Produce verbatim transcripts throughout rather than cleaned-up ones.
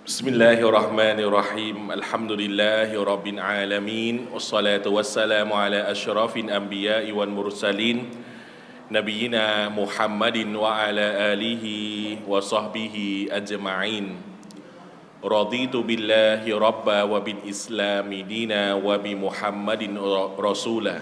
بسم الله الرحمن الرحيم الحمد لله رب العالمين والصلاة والسلام على أشرف الأنبياء والمرسلين نبينا محمد وعلى آله وصحبه أجمعين رضيت بالله ربا وبالإسلام دينا وبمحمد رسولا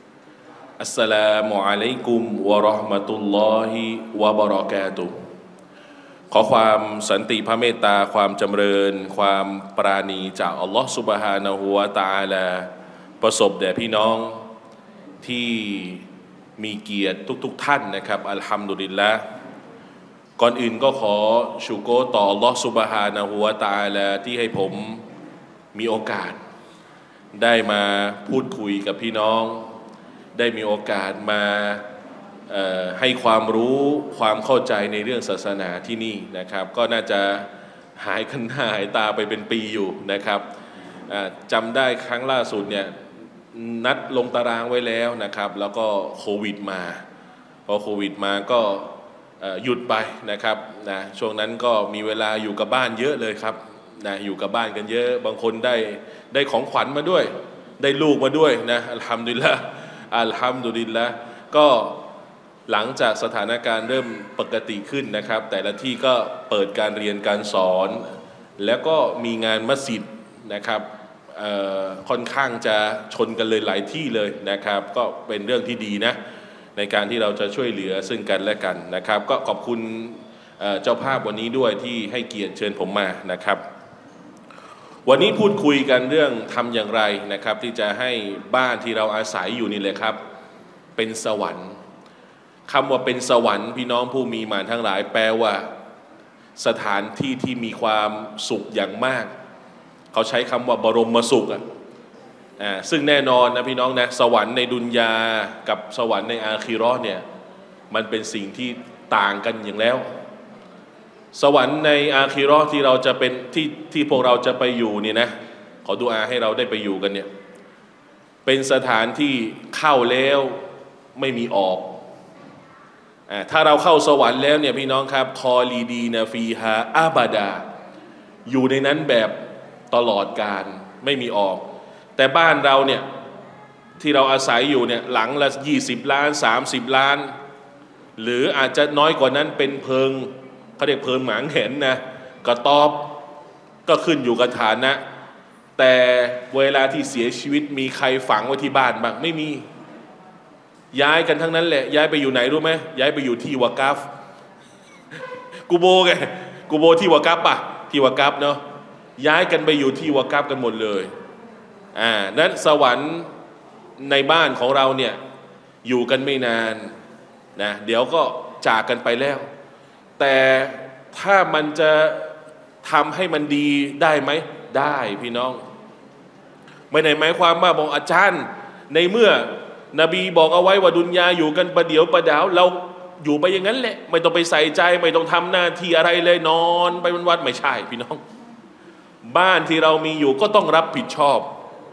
السلام عليكم ورحمة الله وبركاتهขอความสันติพระเมตตาความจำเริญความปราณีจากอัลลอฮฺซุบฮานะฮูวะตะอาลาประสบแด่พี่น้องที่มีเกียรติทุกๆ ท่านนะครับอัลฮัมดุลิลละห์ก่อนอื่นก็ขอชูโกรต่ออัลลอฮฺซุบฮานะฮูวะตะอาลาที่ให้ผมมีโอกาสได้มาพูดคุยกับพี่น้องได้มีโอกาสมาให้ความรู้ความเข้าใจในเรื่องศาสนาที่นี่นะครับก็น่าจะหายกันหายตาไปเป็นปีอยู่นะครับจำได้ครั้งล่าสุดเนี่ยนัดลงตารางไว้แล้วนะครับแล้วก็โควิดมาพอโควิดมาก็หยุดไปนะครับนะช่วงนั้นก็มีเวลาอยู่กับบ้านเยอะเลยครับนะอยู่กับบ้านกันเยอะบางคนได้ได้ของขวัญมาด้วยได้ลูกมาด้วยนะอัลฮัมดุลิลละอัลฮัมดุลิลละก็หลังจากสถานการณ์เริ่มปกติขึ้นนะครับแต่ละที่ก็เปิดการเรียนการสอนแล้วก็มีงานมัสยิดนะครับค่อนข้างจะชนกันเลยหลายที่เลยนะครับก็เป็นเรื่องที่ดีนะในการที่เราจะช่วยเหลือซึ่งกันและกันนะครับก็ขอบคุณเจ้าภาพวันนี้ด้วยที่ให้เกียรติเชิญผมมานะครับวันนี้พูดคุยกันเรื่องทำอย่างไรนะครับที่จะให้บ้านที่เราอาศัยอยู่นี่เลยครับเป็นสวรรค์คำว่าเป็นสวรรค์พี่น้องผู้มีมานทั้งหลายแปลว่าสถานที่ที่มีความสุขอย่างมากเขาใช้คำว่าบรมสุขอ่ะอ่าซึ่งแน่นอนนะพี่น้องนะสวรรค์ในดุนยากับสวรรค์ในอาคีเราะห์เนี่ยมันเป็นสิ่งที่ต่างกันอย่างแล้วสวรรค์ในอาคีเราะห์ที่เราจะเป็นที่ที่พวกเราจะไปอยู่นี่นะขอดุอาให้เราได้ไปอยู่กันเนี่ยเป็นสถานที่เข้าแล้วไม่มีออกถ้าเราเข้าสวรรค์แล้วเนี่ยพี่น้องครับคอลีดีนาฟีฮาอาบาดาอยู่ในนั้นแบบตลอดกาลไม่มีออกแต่บ้านเราเนี่ยที่เราอาศัยอยู่เนี่ยหลังละยี่สิบล้านสามสิบล้านหรืออาจจะน้อยกว่านั้นเป็นเพิงเขาเรียกเพิงหมางเห็นนะกระต๊อบก็ขึ้นอยู่กับฐานะแต่เวลาที่เสียชีวิตมีใครฝังไว้ที่บ้านบ้างไม่มีย้ายกันทั้งนั้นแหละย้ายไปอยู่ไหนรู้ไหมย้ายไปอยู่ที่วากัฟกูโบไงกูโบที่วากัฟป่ะที่วากัฟเนาะย้ายกันไปอยู่ที่วากัฟกันหมดเลยอ่านั้นสวรรค์ในบ้านของเราเนี่ยอยู่กันไม่นานนะเดี๋ยวก็จากกันไปแล้วแต่ถ้ามันจะทำให้มันดีได้ไหมได้พี่น้องไม่ได้หมายความว่าบอกอาจารย์ในเมื่อนบีบอกเอาไว้ว่าดุนยาอยู่กันประเดี๋ยวประดาวเราอยู่ไปอย่างนั้นแหละไม่ต้องไปใส่ใจไม่ต้องทำหน้าที่อะไรเลยนอนไปวันๆไม่ใช่พี่น้องบ้านที่เรามีอยู่ก็ต้องรับผิดชอบ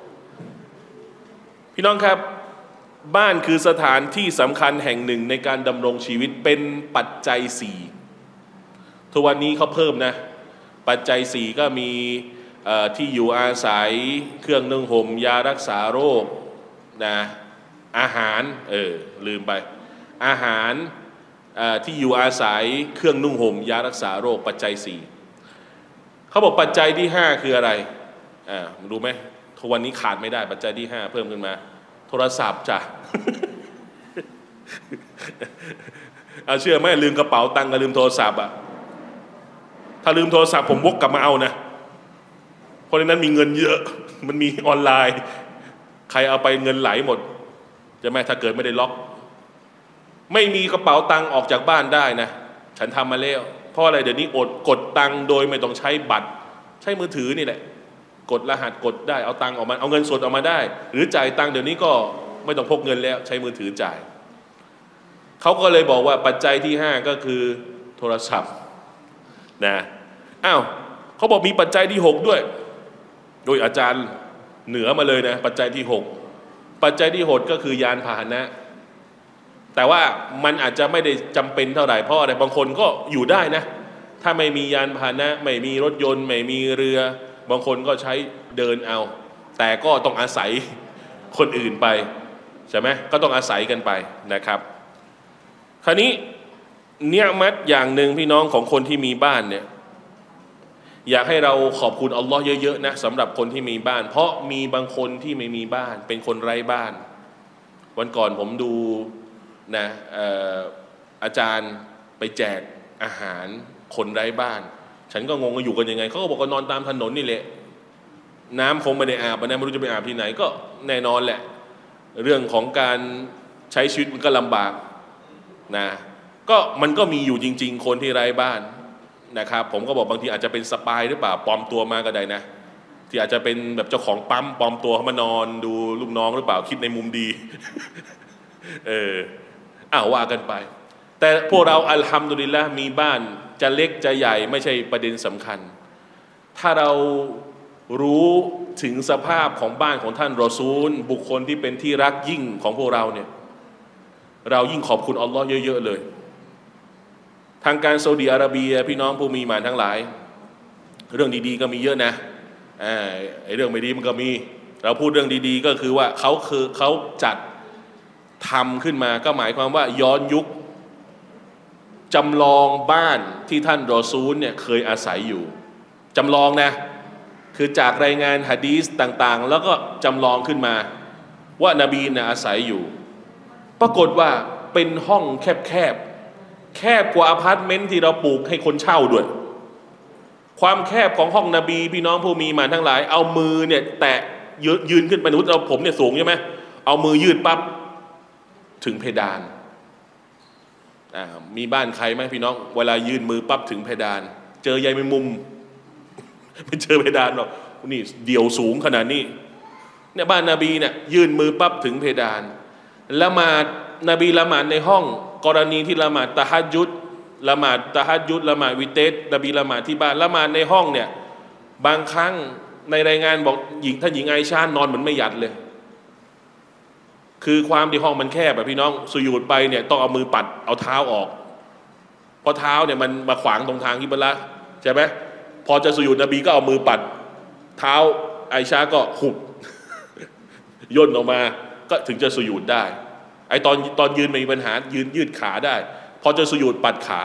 พี่น้องครับบ้านคือสถานที่สำคัญแห่งหนึ่งในการดำรงชีวิตเป็นปัจจัยสี่ทุกวันนี้เขาเพิ่มนะปัจจัยสี่ก็มีที่อยู่อาศัยเครื่องนึ่งห่มยารักษาโรคนะอาหารเออลืมไปอาหารที่อยู่อาศัยเครื่องนุ่งห่มยารักษาโรคปัจจัยสี่เขาบอกปัจจัยที่ห้าคืออะไรอ่ารู้ไหมทุกวันนี้ขาดไม่ได้ปัจจัยที่ห้าเพิ่มขึ้นมาโทรศัพท์จ้ะ เอาเชื่อไหมลืมกระเป๋าตังค์กับลืมโทรศัพท์อ่ะถ้าลืมโทรศัพท์ผมวกกลับมาเอานะเพราะในนั้นมีเงินเยอะมันมีออนไลน์ใครเอาไปเงินไหลหมดจะไหมถ้าเกิดไม่ได้ล็อกไม่มีกระเป๋าตังค์ออกจากบ้านได้นะฉันทำมาแล้วเพราะอะไรเดี๋ยวนี้อดกดตังค์โดยไม่ต้องใช้บัตรใช้มือถือนี่แหละกดรหัสกดได้เอาตังค์ออกมาเอาเงินสดออกมาได้หรือจ่ายตังค์เดี๋ยวนี้ก็ไม่ต้องพกเงินแล้วใช้มือถือจ่ายเขาก็เลยบอกว่าปัจจัยที่ห้าก็คือโทรศัพท์นะอ้าวเขาบอกมีปัจจัยที่หกด้วยโดยอาจารย์เหนือมาเลยนะปัจจัยที่หกปัจจัยที่หกก็คือยานพาหนะ แต่ว่ามันอาจจะไม่ได้จำเป็นเท่าไหร่เพราะอะไรบางคนก็อยู่ได้นะถ้าไม่มียานพาหนะไม่มีรถยนต์ไม่มีเรือบางคนก็ใช้เดินเอาแต่ก็ต้องอาศัยคนอื่นไปใช่ไหมก็ต้องอาศัยกันไปนะครับคราวนี้เนียมัตอย่างหนึ่งพี่น้องของคนที่มีบ้านเนี่ยอยากให้เราขอบคุณอัลลอฮ์เยอะๆนะสำหรับคนที่มีบ้านเพราะมีบางคนที่ไม่มีบ้านเป็นคนไร้บ้านวันก่อนผมดูนะอาจารย์ไปแจกอาหารคนไร้บ้านฉันก็งงว่าอยู่กันยังไงเขาก็บอกว่านอนตามถนนนี่แหละน้ำคงไม่ได้อาบนะไม่รู้จะไปอาบที่ไหนก็แน่นอนแหละเรื่องของการใช้ชีวิตมันก็ลำบากนะก็มันก็มีอยู่จริงๆคนที่ไร้บ้านนะครับผมก็บอกบางทีอาจจะเป็นสปายหรือเปล่าปลอมตัวมาก็ได้นะที่อาจจะเป็นแบบเจ้าของปั๊มปลอมตัวเข้ามานอนดูลูกน้องหรือเปล่าคิดในมุมดี เอออ้าวว่ากันไปแต่พวกเราอัลฮัมดุลิลละห์มีบ้านจะเล็กจะใหญ่ไม่ใช่ประเด็นสำคัญถ้าเรารู้ถึงสภาพของบ้านของท่านรอซูลบุคคลที่เป็นที่รักยิ่งของพวกเราเนี่ยเรายิ่งขอบคุณอัลลอฮ์เยอะๆเลยทางการซาอุดิอาระเบียพี่น้องผู้มีหมานทั้งหลายเรื่องดีๆก็มีเยอะนะอ่าไอ้เรื่องไม่ดีมันก็มีเราพูดเรื่องดีๆก็คือว่าเขาคือเขาจัดทำขึ้นมาก็หมายความว่าย้อนยุคจำลองบ้านที่ท่านรอซูลเนี่ยเคยอาศัยอยู่จำลองนะคือจากรายงานหะดีษต่างๆแล้วก็จำลองขึ้นมาว่านบีเนี่ยอาศัยอยู่ปรากฏว่าเป็นห้องแคบๆแคบกว่าอพาร์ตเมนต์ที่เราปลูกให้คนเช่าด้วยความแคบของห้องนบีพี่น้องผู้มีมาทั้งหลายเอามือเนี่ยแตะยืนขึ้นไปนุษย์เราผมเนี่ยสูงใช่ไหมเอามือยืดปั๊บถึงเพดานมีบ้านใครไหมพี่น้องเวลายืนมือปั๊บถึงเพดานเจอใยแมงมุมไม่เจอเพดานหรอกนี่เดี่ยวสูงขนาดนี้เนี่ยบ้านนบีเนี่ยยืนมือปั๊บถึงเพดานละหมาดนบีละหมาดในห้องกรณีที่ละหมาดตะฮัจญุดละหมาดตะฮัจญุดละหมาดวิเตสนบีละหมาดที่บ้านละหมาดในห้องเนี่ยบางครั้งในรายงานบอกหญิงท่านหญิงไอชานอนเหมือนไม่หยัดเลยคือความที่ห้องมันแคบแบบพี่น้องสุญูดไปเนี่ยต้องเอามือปัดเอาเท้าออกเพราะเท้าเนี่ยมันมาขวางตรงทางกิบละใช่ไหมพอจะสุญูดนบีก็เอามือปัดเท้าไอชาก็หุบย่นออกมาก็ถึงจะสุญูดได้ไอตอนตอนยืนไม่มีปัญหายืนยืดขาได้พอจะสุญูดปัดขา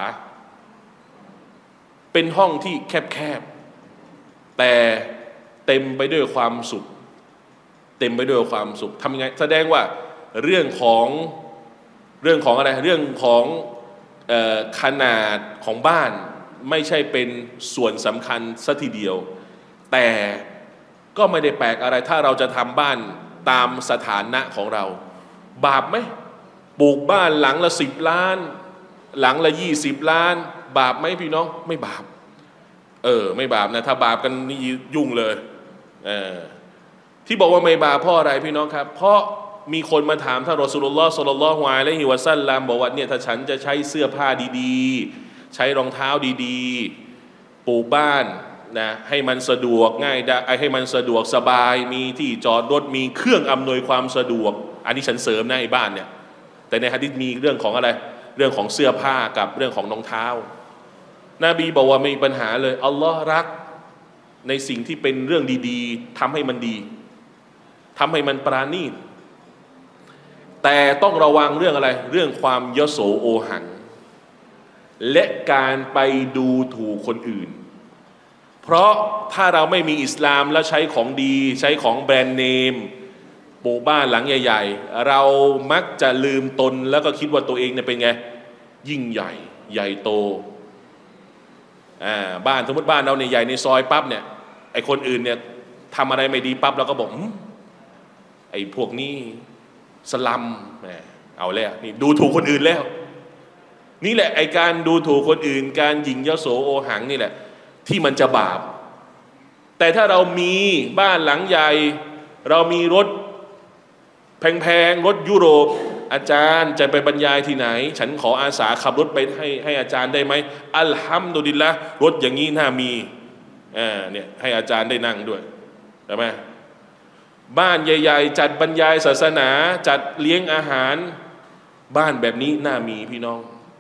เป็นห้องที่แคบๆแต่เต็มไปด้วยความสุขเต็มไปด้วยความสุขทำยังไงแสดงว่าเรื่องของเรื่องของอะไรเรื่องของเอ่อขนาดของบ้านไม่ใช่เป็นส่วนสำคัญสัทีเดียวแต่ก็ไม่ได้แปลกอะไรถ้าเราจะทำบ้านตามสถานะของเราบาปไหมปลูกบ้านหลังละสิบล้านหลังละยี่สิบล้านบาปไหมพี่น้องไม่บาปเออไม่บาปนะถ้าบาปกันนี่ยุ่งเลยเออที่บอกว่าไม่บาปเพราะอะไรพี่น้องครับเพราะมีคนมาถามท่านรอซูลุลลอฮ์ศ็อลลัลลอฮุอะลัยฮิวะซัลลัมบอกว่าเนี่ยถ้าฉันจะใช้เสื้อผ้าดีๆใช้รองเท้าดีๆปลูกบ้านนะให้มันสะดวกง่ายได้ให้มันสะดวกสบายมีที่จอดรถมีเครื่องอำนวยความสะดวกอันนี้ฉันเสริมนะไอ้บ้านเนี่ยแต่ในหะดีษมีเรื่องของอะไรเรื่องของเสื้อผ้ากับเรื่องของรองเท้านบีบอกว่าไม่มีปัญหาเลยอัลลอฮ์รักในสิ่งที่เป็นเรื่องดีๆทำให้มันดีทำให้มันปราณีตแต่ต้องระวังเรื่องอะไรเรื่องความยโสโอหังและการไปดูถูกคนอื่นเพราะถ้าเราไม่มีอิสลามแล้วใช้ของดีใช้ของแบรนด์เนมปลูกบ้านหลังใหญ่ๆเรามักจะลืมตนแล้วก็คิดว่าตัวเองเนี่ยเป็นไงยิ่งใหญ่ใหญ่โตอ่าบ้านสมมติบ้านเราเนี่ยใหญ่ในซอยปั๊บเนี่ยไอคนอื่นเนี่ยทำอะไรไม่ดีปั๊บเราก็บอกไอ้พวกนี้สลัมเอาแล้วนี่ดูถูกคนอื่นแล้วนี่แหละไอ้การดูถูกคนอื่นการหยิ่งยโสโอหังนี่แหละที่มันจะบาปแต่ถ้าเรามีบ้านหลังใหญ่เรามีรถแพงๆรถยุโรปอาจารย์จะไปบรรยายที่ไหนฉันขออาสาขับรถไปให้ให้อาจารย์ได้ไหมอัลฮัมดุลิลละห์รถอย่างนี้น่ามีอ่าเนี่ยให้อาจารย์ได้นั่งด้วยใช่ไหมบ้านใหญ่ๆจัดบรรยายศาสนาจัดเลี้ยงอาหารบ้านแบบนี้น่ามีพี่น้อง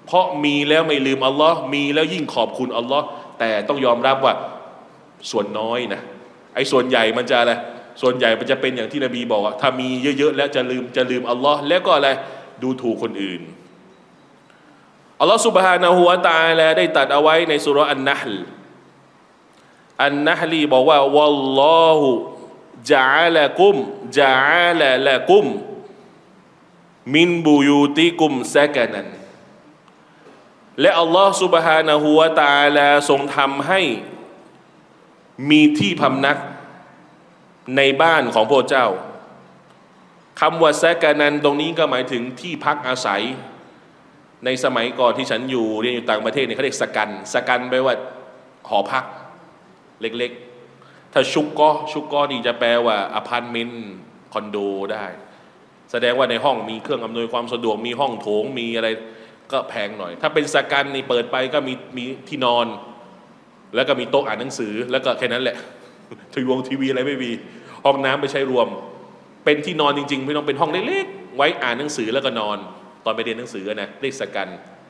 เพราะมีแล้วไม่ลืมอัลลอฮ์มีแล้วยิ่งขอบคุณอัลลอฮ์แต่ต้องยอมรับว่าส่วนน้อยนะไอ้ส่วนใหญ่มันจะอะไรส่วนใหญ่มันจะเป็นอย่างที่นบีบอกว่าถ้ามีเยอะๆแล้วจะลืมจะลืมอัลลอฮ์แล้วก็อะไรดูถูกคนอื่นอัลลอฮ์ซุบฮานะฮูวะตะอาลาได้ตรัสเอาไว้ในซูเราะห์อันนะห์ลอันนะห์ลีบอกว่าวัลลอฮุจะอาละกุมจะอาละละกุมมินบุยูติกุมซะกะนันและอัลลอฮ์ซุบฮานะฮูวะตะอาลาทรงทำให้มีที่พำนักในบ้านของพระเจ้าคำว่าซะกะนันตรงนี้ก็หมายถึงที่พักอาศัยในสมัยก่อนที่ฉันอยู่เรียนอยู่ต่างประเทศเนี่ยเขาเรียกสกันสกันแปลว่าหอพักเล็กๆถ้าชุกก็ชุกก็นี่จะแปลว่าอพาร์ตเมนต์คอนโดได้แสดงว่าในห้องมีเครื่องอำนวยความสะดวกมีห้องโถงมีอะไรก็แพงหน่อยถ้าเป็นสกันนี่เปิดไปก็มีมีที่นอนแล้วก็มีโต๊ะอ่านหนังสือแล้วก็แค่นั้นแหละทีวีทีวีอะไรไม่มีห้องน้ำไม่ใช่รวมเป็นที่นอนจริงๆไม่ต้องเป็นห้องเล็กๆไว้อ่านหนังสือแล้วก็นอนตอนไปเรียนหนังสือนะเรียกสกัน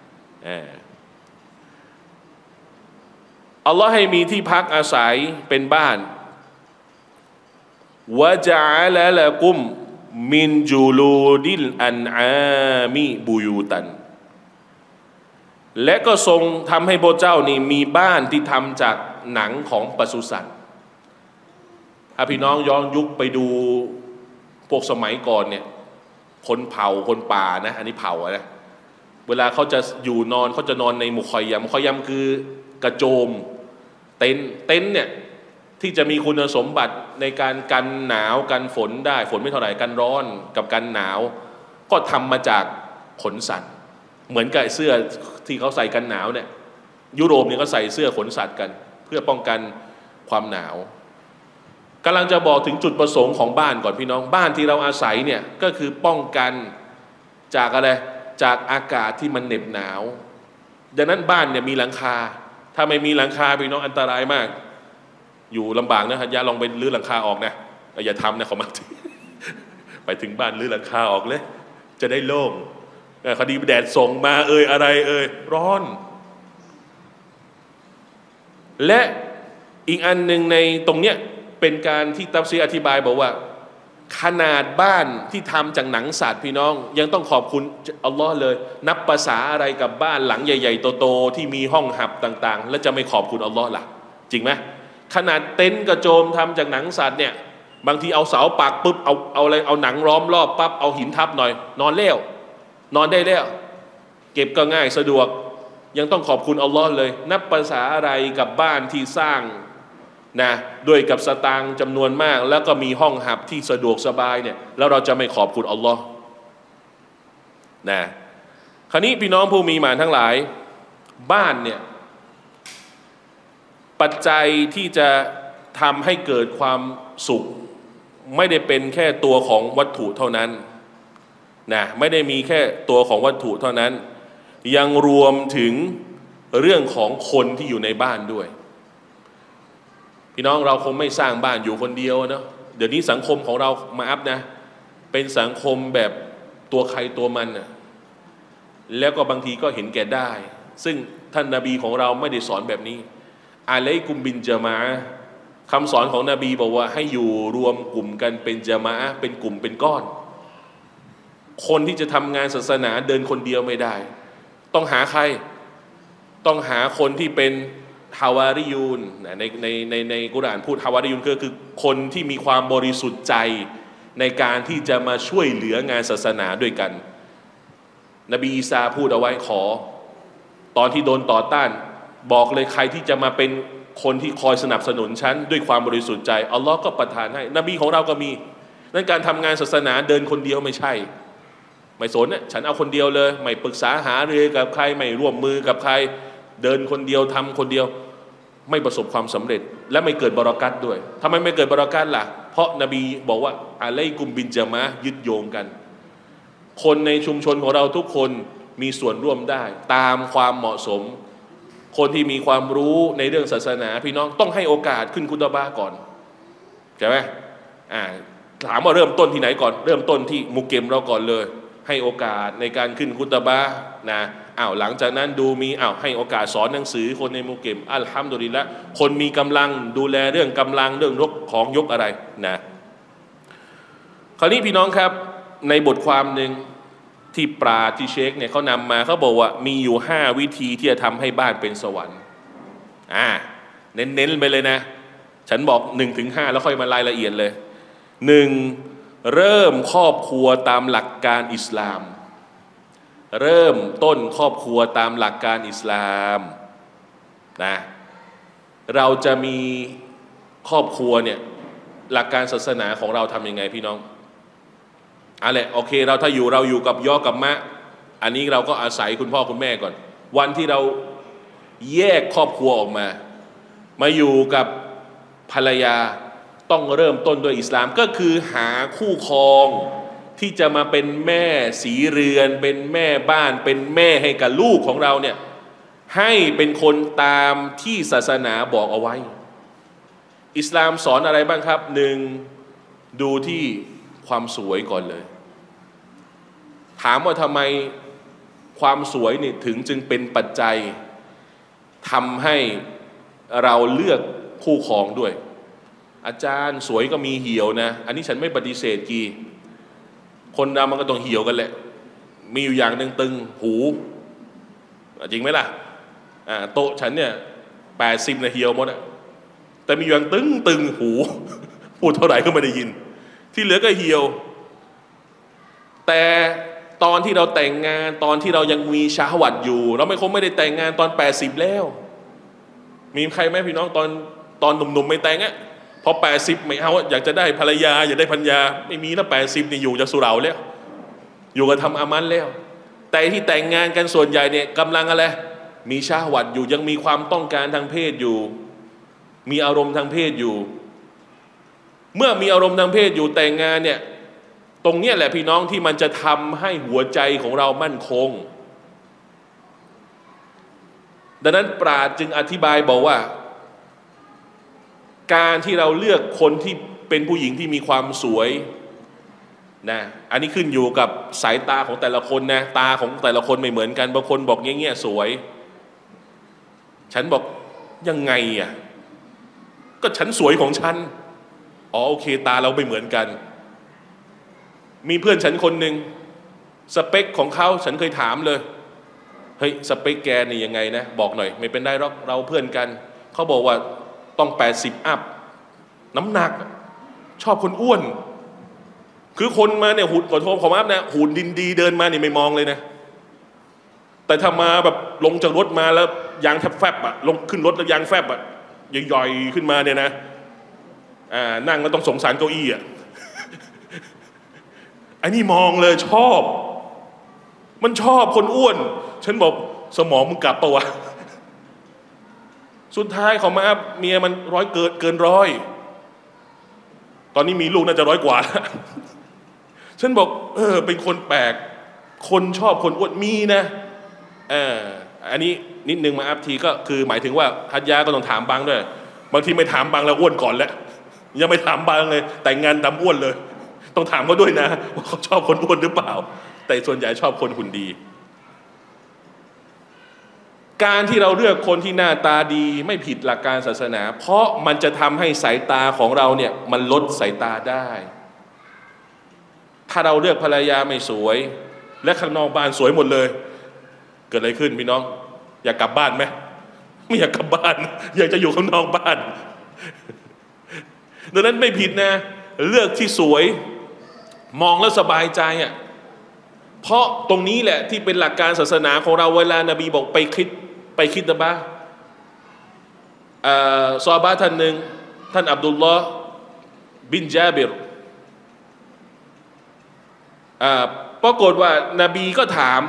อัลลอฮ์ให้มีที่พักอาศัยเป็นบ้านวะจาอะละละกุมมินจูลูดิลอันอามีบุยูตันและก็ทรงทำให้พระเจ้านี่มีบ้านที่ทำจากหนังของปศุสัตว์ถ้าพี่น้องย้อนยุคไปดูพวกสมัยก่อนเนี่ยคนเผ่าคนป่านะอันนี้เผ่านะเวลาเขาจะอยู่นอนเขาจะนอนในมุคอยยัมมุคอยยัมคือกระโจมเต็นท์เต็นท์เนี่ยที่จะมีคุณสมบัติในการกันหนาวกันฝนได้ฝนไม่เท่าไหร่กันร้อนกับกันหนาวก็ทำมาจากขนสัตว์เหมือนกับเสื้อที่เขาใส่กันหนาวเนี่ยยุโรปเนี่ยก็ใส่เสื้อขนสัตว์กันเพื่อป้องกันความหนาวกำลังจะบอกถึงจุดประสงค์ของบ้านก่อนพี่น้องบ้านที่เราอาศัยเนี่ยก็คือป้องกันจากอะไรจากอากาศที่มันเหน็บหนาวดังนั้นบ้านเนี่ยมีหลังคาถ้าไม่มีหลังคาพี่น้องอันตรายมากอยู่ลำบากนะฮะอย่าลองไปรื้อหลังคาออกนะอย่าทำนะขอมาไปถึงบ้านรื้อหลังคาออกเลยจะได้โล่งคดีแดดส่งมาเอ่ยอะไรเอ่ยร้อนและอีกอันหนึ่งในตรงเนี้ยเป็นการที่ตัฟซีรอธิบายบอกว่าขนาดบ้านที่ทำจากหนังสัตว์พี่น้องยังต้องขอบคุณอัลลอฮ์เลยนับภาษาอะไรกับบ้านหลังใหญ่ๆโตๆที่มีห้องหับต่างๆแล้วจะไม่ขอบคุณอัลลอฮ์ล่ะจริงไหมขนาดเต็นท์กระโจมทำจากหนังสัตว์เนี่ยบางทีเอาเสาปักปุ๊บเอาเอาอะไรเอาหนังล้อมรอบปั๊บเอาหินทับหน่อยนอนเลี้ยวนอนได้แล้วเก็บก็ง่ายสะดวกยังต้องขอบคุณอัลลอฮ์เลยนับภาษาอะไรกับบ้านที่สร้างนะด้วยกับสตางค์จำนวนมากแล้วก็มีห้องหับที่สะดวกสบายเนี่ยแล้วเราจะไม่ขอบคุณอัลลอฮ์นะคราวนี้พี่น้องผู้มีหมานทั้งหลายบ้านเนี่ยปัจจัยที่จะทำให้เกิดความสุขไม่ได้เป็นแค่ตัวของวัตถุเท่านั้นนะไม่ได้มีแค่ตัวของวัตถุเท่านั้นยังรวมถึงเรื่องของคนที่อยู่ในบ้านด้วยพี่น้องเราคงไม่สร้างบ้านอยู่คนเดียวเนาะเดี๋ยวนี้สังคมของเรามาอัพนะเป็นสังคมแบบตัวใครตัวมันนะแล้วก็บางทีก็เห็นแก่ได้ซึ่งท่านนบีของเราไม่ได้สอนแบบนี้อะลัยกุมบินญะมาอะห์คำสอนของนบีบอกว่าให้อยู่รวมกลุ่มกันเป็นญะมาอะห์เป็นกลุ่มเป็นก้อนคนที่จะทำงานศาสนาเดินคนเดียวไม่ได้ต้องหาใครต้องหาคนที่เป็นฮาวาริยูนในในในในกุรอานพูดฮาวาริยูนก็คือคนที่มีความบริสุทธิ์ใจในการที่จะมาช่วยเหลืองานศาสนาด้วยกันนบีอีสาพูดเอาไว้ขอตอนที่โดนต่อต้านบอกเลยใครที่จะมาเป็นคนที่คอยสนับสนุนฉันด้วยความบริสุทธิ์ใจอัลลอฮ์ก็ประทานให้นบีของเราก็มีนั้นการทำงานศาสนาเดินคนเดียวไม่ใช่ไม่สนเนี่ยฉันเอาคนเดียวเลยไม่ปรึกษาหารือกับใครไม่ร่วมมือกับใครเดินคนเดียวทำคนเดียวไม่ประสบความสำเร็จและไม่เกิดบารอกัตด้วยทำไมไม่เกิดบารอกัตล่ะเพราะนบีบอกว่าอะลัยกุมบินญะมาอะห์ยึดโยงกันคนในชุมชนของเราทุกคนมีส่วนร่วมได้ตามความเหมาะสมคนที่มีความรู้ในเรื่องศาสนาพี่น้องต้องให้โอกาสขึ้นคุตบะห์ก่อนใช่ไหมอ่าถามว่าเริ่มต้นที่ไหนก่อนเริ่มต้นที่มุกเกมเราก่อนเลยให้โอกาสในการขึ้นคุตบะห์นะอ้าวหลังจากนั้นดูมีอ้าวให้โอกาสสอนหนังสือคนในมุสลิมอัลฮัมดุลิลละห์คนมีกำลังดูแลเรื่องกำลังเรื่องยกของยกอะไรนะคราวนี้พี่น้องครับในบทความหนึ่งที่ปราที่เชคเนี่ยเขานำมาเขาบอกว่ามีอยู่ห้าวิธีที่จะทำให้บ้านเป็นสวรรค์อ่าเน้นๆไปเลยนะฉันบอกหนึ่งถึงห้าแล้วค่อยมารายละเอียดเลยหนึ่งเริ่มครอบครัวตามหลักการอิสลามเริ่มต้นครอบครัวตามหลักการอิสลามนะเราจะมีครอบครัวเนี่ยหลักการศาสนาของเราทำยังไงพี่น้องอะไรโอเคเราถ้าอยู่เราอยู่กับย่อกับมะอันนี้เราก็อาศัยคุณพ่อคุณแม่ก่อนวันที่เราแยกครอบครัวออกมามาอยู่กับภรรยาต้องเริ่มต้นด้วยอิสลามก็คือหาคู่ครองที่จะมาเป็นแม่สีเรือนเป็นแม่บ้านเป็นแม่ให้กับลูกของเราเนี่ยให้เป็นคนตามที่ศาสนาบอกเอาไว้อิสลามสอนอะไรบ้างครับหนึ่งดูที่ความสวยก่อนเลยถามว่าทำไมความสวยนี่ถึงจึงเป็นปัจจัยทำให้เราเลือกคู่ครองด้วยอาจารย์สวยก็มีเหี่ยวนะอันนี้ฉันไม่ปฏิเสธกีคนเรามันก็ต้องเหี่ยวกันแหละมีอยู่อย่างหนึ่งตึงหูจริงไหมล่ะอ่าโต๊ะฉันเนี่ยแปดสิบนะเหี่ยวหมดอะแต่มีอย่างตึงตึงหูพูดเท่าไหร่ก็ไม่ได้ยินที่เหลือก็เหี่ยวแต่ตอนที่เราแต่งงานตอนที่เรายังมีชาหวัดอยู่เราไม่คงไม่ได้แต่งงานตอนแปดสิบแล้วมีใครไหมพี่น้องตอนตอนหนุ่มๆไม่แต่งอะพอแปดสิบไม่เอาอยากจะได้ภรรยาอยากได้พัญญาไม่มีแล้วแปดสิบนี่อยู่จะสุเหร่าแล้วอยู่กับทำอามันแล้วแต่ที่แต่งงานกันส่วนใหญ่เนี่ยกำลังอะไรมีชาหวัดอยู่ยังมีความต้องการทางเพศอยู่มีอารมณ์ทางเพศอยู่เมื่อมีอารมณ์ทางเพศอยู่แต่งงานเนี่ยตรงเนี้ยแหละพี่น้องที่มันจะทำให้หัวใจของเรามั่นคงดังนั้นปราชญ์จึงอธิบายบอกว่าการที่เราเลือกคนที่เป็นผู้หญิงที่มีความสวยนะอันนี้ขึ้นอยู่กับสายตาของแต่ละคนนะตาของแต่ละคนไม่เหมือนกันบางคนบอกเงี้ยๆสวยฉันบอกยังไงอ่ะก็ฉันสวยของฉันอ๋อโอเคตาเราไม่เหมือนกันมีเพื่อนฉันคนหนึ่งสเปคของเขาฉันเคยถามเลยเฮ้ยสเปคแกนี่ยังไงนะบอกหน่อยไม่เป็นได้หรอกเราเพื่อนกันเขาบอกว่าต้องแปดสิบอัพน้ำหนักชอบคนอ้วนคือคนมาเนี่ยหุ่นขอโทษขอมาอัพนะหุ่นดินดีเดินมาเนี่ยไม่มองเลยนะแต่ถ้ามาแบบลงจากรถมาแล้วยางแทบแฟบอะลงขึ้นรถแล้วยางแฟบอะใหญ่ๆขึ้นมาเนี่ยนะอ่านั่งก็ต้องสงสารเก้าอี้อะอันนี้มองเลยชอบมันชอบคนอ้วนฉันบอกสมองมึงกลับปะวะสุดท้ายเขามาอัพเมียมันร้อยเกินเกินร้อยตอนนี้มีลูกน่าจะร้อยกว่าแล้วฉันบอกเออเป็นคนแปลกคนชอบคนอ้วนมีนะเอออันนี้นิดนึงมาอัพทีก็คือหมายถึงว่าฮัจญาก็ต้องถามบางด้วยบางทีไม่ถามบางแล้วอ้วนก่อนแล้วยังไม่ถามบางเลยแต่งงานดำอ้วนเลยต้องถามเขาด้วยนะว่าเขาชอบคนอ้วนหรือเปล่าแต่ส่วนใหญ่ชอบคนหุ่นดีการที่เราเลือกคนที่หน้าตาดีไม่ผิดหลักการศาสนาเพราะมันจะทำให้สายตาของเราเนี่ยมันลดสายตาได้ถ้าเราเลือกภรรยาไม่สวยและข้างนอกบ้านสวยหมดเลยเกิดอะไรขึ้นพี่น้องอยากกลับบ้านไหมไม่อยากกลับบ้านอยากจะอยู่ข้างนอกบ้านดังนั้นไม่ผิดนะเลือกที่สวยมองแล้วสบายใจอ่ะเพราะตรงนี้แหละที่เป็นหลักการศาสนาของเราเวลานบีบอกไปคิดไปคิดตะบะซอฮาบะห์ท่านหนึ่งท่านอับดุลลอฮ์บินญาบิรปรากฏว่านบีก็ถาม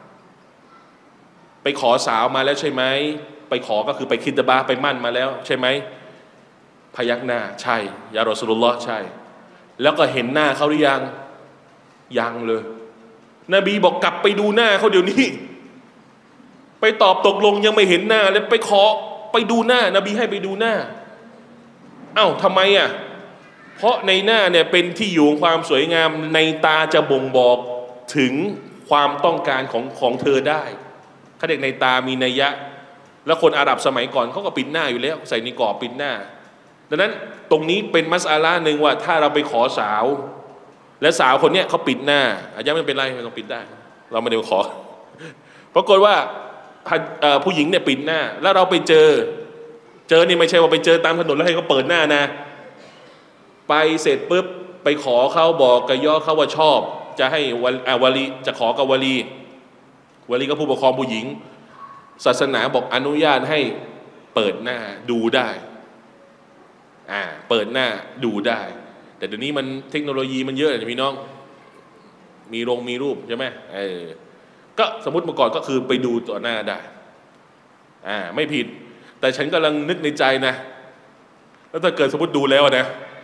ไปขอสาวมาแล้วใช่ไหมไปขอก็คือไปคิดตะบะไปมั่นมาแล้วใช่ไหมพยักหน้าใช่ยารอซูลุลลอฮ์ใช่แล้วก็เห็นหน้าเขาหรือยังยังเลยนบีบอกกลับไปดูหน้าเขาเดี๋ยวนี้ไปตอบตกลงยังไม่เห็นหน้าเลยไปขอไปดูหน้านบีให้ไปดูหน้าเอ้าทำไมอ่ะเพราะในหน้าเนี่ยเป็นที่อยู่ของความสวยงามในตาจะบ่งบอกถึงความต้องการของของเธอได้เขาเรียกในตามีนัยยะแล้วคนอาหรับสมัยก่อนเขาก็ปิดหน้าอยู่แล้วใส่นิกอบปิดหน้าดังนั้นตรงนี้เป็นมัสอาลาหนึ่งว่าถ้าเราไปขอสาวและสาวคนนี้เขาปิดหน้าอาจจะไม่เป็นไรไม่ต้องปิดได้เราไม่ได้ขอปรากฏว่าผู้หญิงเนี่ยปิดหน้าแล้วเราไปเจอเจอนี่ไม่ใช่ว่าไปเจอตามถนนแล้วให้เขาเปิดหน้านะไปเสร็จปุ๊บไปขอเขาบอกกับย่อเขาว่าชอบจะให้วลีจะขอกับวลีวลีก็ผู้ปกครองผู้หญิงศาสนาบอกอนุญาตให้เปิดหน้าดูได้อ่าเปิดหน้าดูได้แต่เดี๋ยวนี้มันเทคโนโลยีมันเยอะนะพี่น้องมีลงมีรูปใช่ไหมเออก็สมมติเมื่อก่อนก็คือไปดูต่อหน้าได้อ่าไม่ผิดแต่ฉันกำลังนึกในใจนะแล้วถ้าเกิดสมมติดูแล้วนะ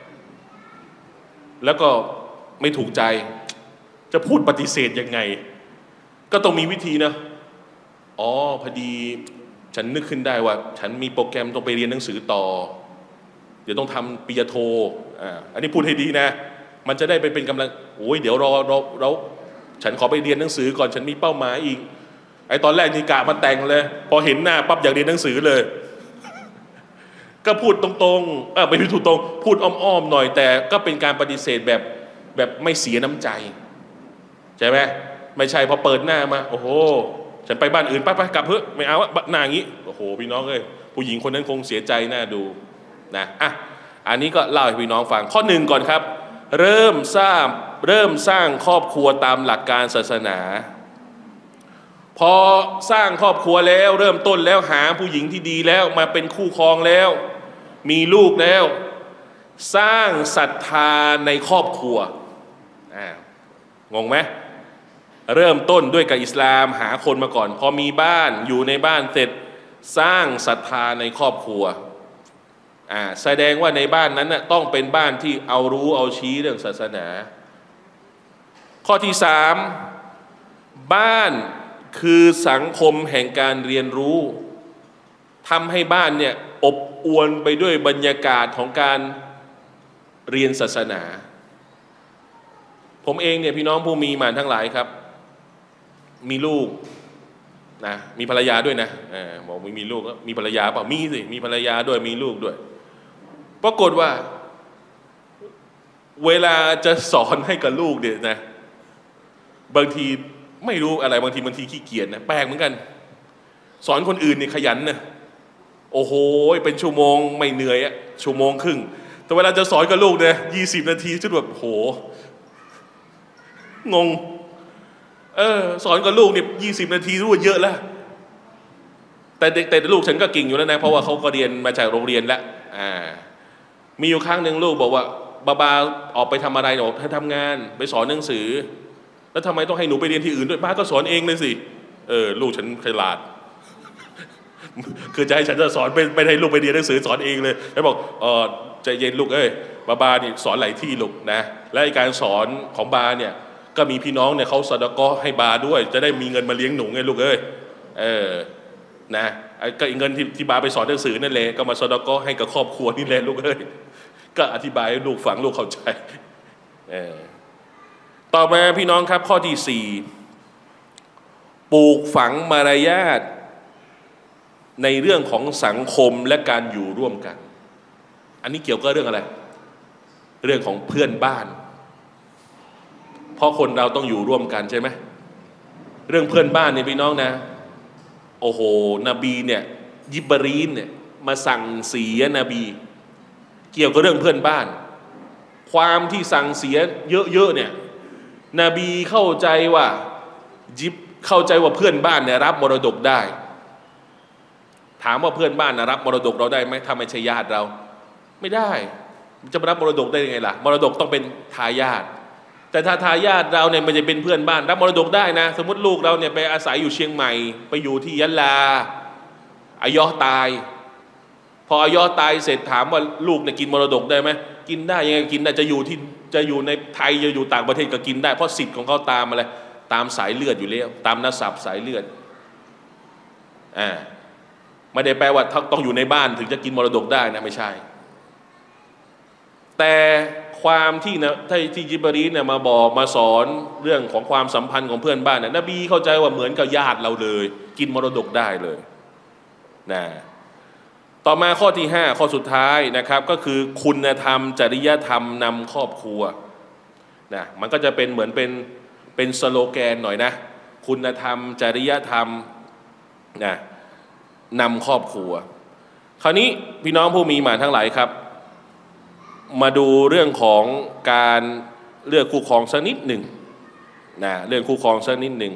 แล้วก็ไม่ถูกใจจะพูดปฏิเสธยังไงก็ต้องมีวิธีนะอ๋อพอดีฉันนึกขึ้นได้ว่าฉันมีโปรแกรมต้องไปเรียนหนังสือต่อเดี๋ยวต้องทำปริญญาโทอ่าอันนี้พูดให้ดีนะมันจะได้ไปเป็นกำลังโอ้ยเดี๋ยวรอรอเราฉันขอไปเรียนหนังสือก่อนฉันมีเป้าหมายอีกไอ้ตอนแรกนี่กะมาแต่งเลยพอเห็นหน้าปั๊บอยากเรียนหนังสือเลยก็พูดตรงๆเออไม่ถูกตรงพูดอ้อมๆหน่อยแต่ก็เป็นการปฏิเสธแบบแบบไม่เสียน้ำใจใช่ไหมไม่ใช่พอเปิดหน้ามาโอ้โหฉันไปบ้านอื่นไปไปกลับเพื่อไม่เอาหน้าอย่างนี้โอ้โหพี่น้องเอ้ยผู้หญิงคนนั้นคงเสียใจน่าดูนะอ่ะอันนี้ก็เล่าให้พี่น้องฟังข้อหนึ่งก่อนครับเริ่มสร้างเริ่มสร้างครอบครัวตามหลักการศาสนาพอสร้างครอบครัวแล้วเริ่มต้นแล้วหาผู้หญิงที่ดีแล้วมาเป็นคู่ครองแล้วมีลูกแล้วสร้างศรัทธาในครอบครัวอ่างงไหมเริ่มต้นด้วยกับอิสลามหาคนมาก่อนพอมีบ้านอยู่ในบ้านเสร็จสร้างศรัทธาในครอบครัวอ่าแสดงว่าในบ้านนั้นน่ะต้องเป็นบ้านที่เอารู้เอาชี้เรื่องศาสนาข้อที่สามบ้านคือสังคมแห่งการเรียนรู้ทำให้บ้านเนี่ยอบอวลไปด้วยบรรยากาศของการเรียนศาสนาผมเองเนี่ยพี่น้องผู้มีหมานทั้งหลายครับมีลูกนะมีภรรยาด้วยนะอ่าบอกไม่มีลูกก็มีภรรยาเปล่ามีสิมีภรรยาด้วยมีลูกด้วยปรากฏว่าเวลาจะสอนให้กับลูกเนี่ยนะบางทีไม่รู้อะไรบางทีบางทีขี้เกียจนะแปลกเหมือนกันสอนคนอื่นเนี่ยขยันนะโอ้โหเป็นชั่วโมงไม่เหนื่อยอะชั่วโมงครึ่งแต่เวลาจะสอนกับลูกเนี่ยยี่สิบนาทีชุดแบบโหงงเออสอนกับลูกเนี่ยยี่สิบนาทีรู้ว่าเยอะแล้วแต่เด็กแต่ลูกฉันก็เก่งอยู่แล้วนะเพราะว่าเขาก็เรียนมาจากโรงเรียนแล้วอ่ามีอยู่ครั้งหนึ่งลูกบอกว่าบาบาออกไปทำอะไรบอกให้ทำงานไปสอนหนังสือแล้วทำไมต้องให้หนูไปเรียนที่อื่นด้วยป้าก็สอนเองเลยสิเออลูกฉันฉลาด คือจะให้ฉันจะสอนไปไปให้ลูกไปเรียนหนังสือสอนเองเลยแล้วบอกเออใจเย็นลูกเอ้ยบาบานี่สอนหลายที่ลูกนะและการสอนของบาเนี่ยก็มีพี่น้องเนี่ยเขาสะดะกอให้บาด้วยจะได้มีเงินมาเลี้ยงหนูไงลูกเอ้ยเออนะก็เงินที่ที่บาไปสอนหนังสือนั่นแหละก็มาสะดะกอให้กับครอบครัวนี่แหละลูกเอ้ยก็อธิบายให้ลูกฟังลูกเข้าใจเออต่อมาพี่น้องครับข้อที่สี่ปลูกฝังมารยาทในเรื่องของสังคมและการอยู่ร่วมกันอันนี้เกี่ยวกับเรื่องอะไรเรื่องของเพื่อนบ้านเพราะคนเราต้องอยู่ร่วมกันใช่ไหมเรื่องเพื่อนบ้านเนี่ยพี่น้องนะโอ้โหนบีเนี่ยยิบรีนเนี่ยมาสั่งเสียนบีเกี่ยวกับเรื่องเพื่อนบ้านความที่สั่งเสียเยอะๆเนี่ยนบีเข้าใจว่ายิบเข้าใจว่าเพื่อนบ้านเนี่ยรับมรดกได้ถามว่าเพื่อนบ้านนะรับมรดกเราได้ไหมถ้าไม่ใช่ญาติเราไม่ได้จะรับมรดกได้ยังไงล่ะมรดกต้องเป็นทายาทแต่ถ้าทายาทเราเนี่ยมันจะเป็นเพื่อนบ้านรับมรดกได้นะสมมติลูกเราเนี่ยไปอาศัยอยู่เชียงใหม่ไปอยู่ที่ยะลาอายอตายพออายอตายเสร็จถามว่าลูกเนี่ยกินมรดกได้ไหมกินได้ยังไงกินได้จะอยู่ที่จะอยู่ในไทยจะอยู่ต่างประเทศก็กินได้เพราะสิทธิ์ของเขาตามอะไรตามสายเลือดอยู่แล้วตามนัสสับสายเลือดอ่าไม่ได้แปลว่าต้องอยู่ในบ้านถึงจะกินมรดกได้นะไม่ใช่แต่ความที่นะที่จิบรีลเนี่ยมาบอกมาสอนเรื่องของความสัมพันธ์ของเพื่อนบ้านเนี่ยนบีเข้าใจว่าเหมือนกับญาติเราเลยกินมรดกได้เลยนะต่อมาข้อที่ห้าข้อสุดท้ายนะครับก็คือคุณธรรมจริยธรรมนำครอบครัวนะมันก็จะเป็นเหมือนเป็นเป็นสโลแกนหน่อยนะคุณธรรมจริยธรรมนะนำครอบครัวคราวนี้พี่น้องผู้มีหมานทั้งหลายครับมาดูเรื่องของการเลือกคู่ครองสักนิดหนึ่งนะเรื่องคู่ครองสักนิดหนึ่ง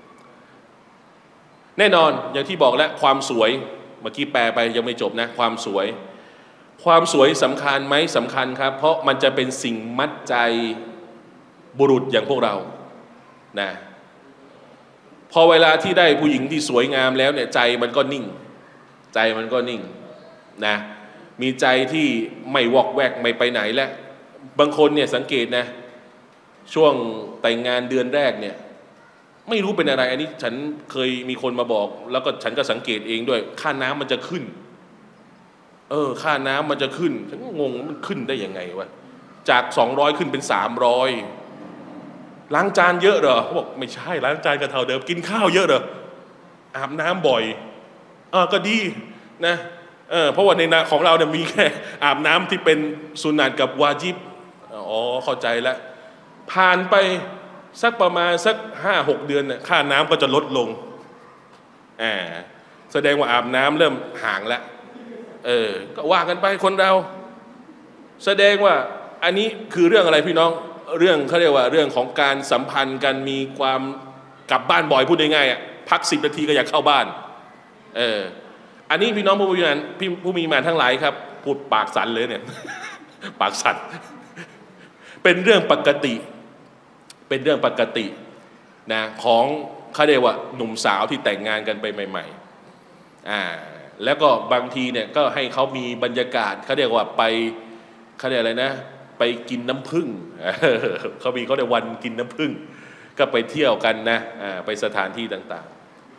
แน่นอนอย่างที่บอกแล้วความสวยเมื่อกี้แปลไปยังไม่จบนะความสวยความสวยสำคัญไหมสำคัญครับเพราะมันจะเป็นสิ่งมัดใจบุรุษอย่างพวกเรานะพอเวลาที่ได้ผู้หญิงที่สวยงามแล้วเนี่ยใจมันก็นิ่งใจมันก็นิ่งนะมีใจที่ไม่วอกแวกไม่ไปไหนแล้วบางคนเนี่ยสังเกตนะช่วงแต่งงานเดือนแรกเนี่ยไม่รู้เป็นอะไรอันนี้ฉันเคยมีคนมาบอกแล้วก็ฉันก็สังเกตเองด้วยค่าน้ำมันจะขึ้นเออค่าน้ำมันจะขึ้นฉันก็งงมันขึ้นได้ยังไงวะจากสองร้อยขึ้นเป็นสามร้อยล้างจานเยอะเหรอเขาบอกไม่ใช่ล้างจานก็เท่าเดิมกินข้าวเยอะเหรออาบน้ำบ่อยเออก็ดีนะเออเพราะว่าในนาของเราเนี่ยมีแค่อาบน้ำที่เป็นสุนัตกับวาญิบอ๋อเข้าใจแล้วผ่านไปสักประมาณสักห้าหกเดือนเนี่ยค่าน้ำก็จะลดลงอ่าแสดงว่าอาบน้ำเริ่มห่างแล้วเออก็ว่ากันไปคนเราแสดงว่าอันนี้คือเรื่องอะไรพี่น้องเรื่องเขาเรียกว่าเรื่องของการสัมพันธ์กันมีความกลับบ้านบ่อยพูดง่ายๆอ่ะพักสิบนาทีก็อยากเข้าบ้านเอออันนี้พี่น้องผู้มีมานพี่ผู้มีมานทั้งหลายครับพูดปากสั่นเลยเนี่ย ปากสั่น เป็นเรื่องปกติเป็นเรื่องปกตินะของเขาเรียกว่าหนุ่มสาวที่แต่งงานกันไปใหม่ๆอ่าแล้วก็บางทีเนี่ยก็ให้เขามีบรรยากาศเขาเรียกว่าไปเขาเรียกอะไรนะไปกินน้ำผึ้ง เขามีเขาเรียกวันกินน้ำผึ้งก็ไปเที่ยวกันนะอ่าไปสถานที่ต่าง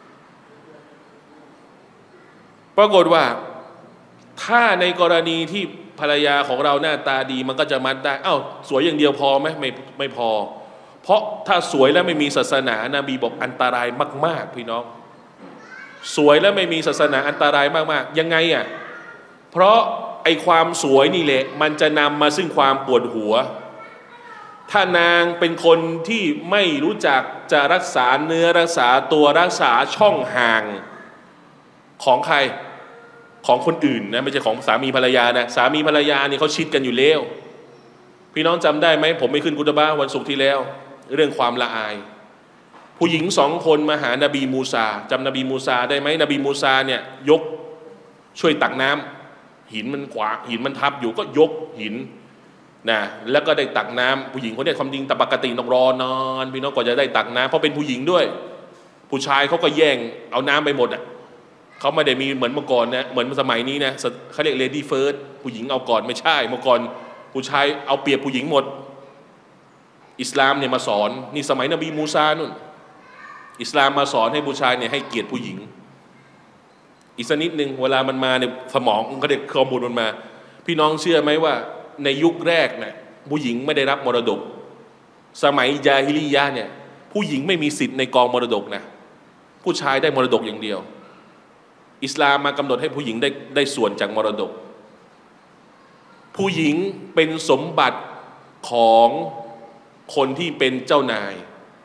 ๆปรากฏว่าถ้าในกรณีที่ภรรยาของเราหน้าตาดีมันก็จะมัดได้อ้าวสวยอย่างเดียวพอไหมไม่ไม่พอเพราะถ้าสวยแล้วไม่มีศาสนานาบีบอกอันตรายมากๆพี่น้องสวยแล้วไม่มีศาสนาอันตรายมากๆยังไงอ่ะเพราะไอความสวยนี่แหละมันจะนำมาซึ่งความปวดหัวถ้านางเป็นคนที่ไม่รู้จักจะรักษาเนื้อรักษาตัวรักษาช่องห่างของใครของคนอื่นนะไม่ใช่ของสามีภรรยานะสามีภรรยานี่เขาชิดกันอยู่แล้วพี่น้องจำได้ไหมผมไม่ขึ้นกุตบะวันศุกร์ที่แล้วเรื่องความละอายผู้หญิงสองคนมาหานบีมูซาจำนบีมูซาได้ไหมนบีมูซาเนี่ยยกช่วยตักน้ำหินมันขวาหินมันทับอยู่ก็ยกหินนะแล้วก็ได้ตักน้ำผู้หญิงคนนี้ความจริงแต่ปกติต้องรอนานพี่น้องก็จะได้ตักน้ำเพราะเป็นผู้หญิงด้วยผู้ชายเขาก็แย่งเอาน้ำไปหมดอ่ะเขาไม่ได้มีเหมือนเมื่อก่อนนะเหมือนสมัยนี้นะเขาเรียก lady first ผู้หญิงเอาก่อนไม่ใช่เมื่อก่อนผู้ชายเอาเปรียบผู้หญิงหมดอิสลามเนี่ยมาสอนนี่สมัยนบีมูซานู่นอิสลามมาสอนให้ผู้ชายเนี่ยให้เกียรติผู้หญิงอีกสักนิดหนึ่งเวลามันมาเนี่ยสมองเขาเด็กข้อมูลมันมาพี่น้องเชื่อไหมว่าในยุคแรกเนี่ยผู้หญิงไม่ได้รับมรดกสมัยญาฮิลียะห์เนี่ยผู้หญิงไม่มีสิทธิ์ในกองมรดกนะผู้ชายได้มรดกอย่างเดียวอิสลามมากำหนดให้ผู้หญิงได้ได้ส่วนจากมรดกผู้หญิงเป็นสมบัติของคนที่เป็นเจ้านาย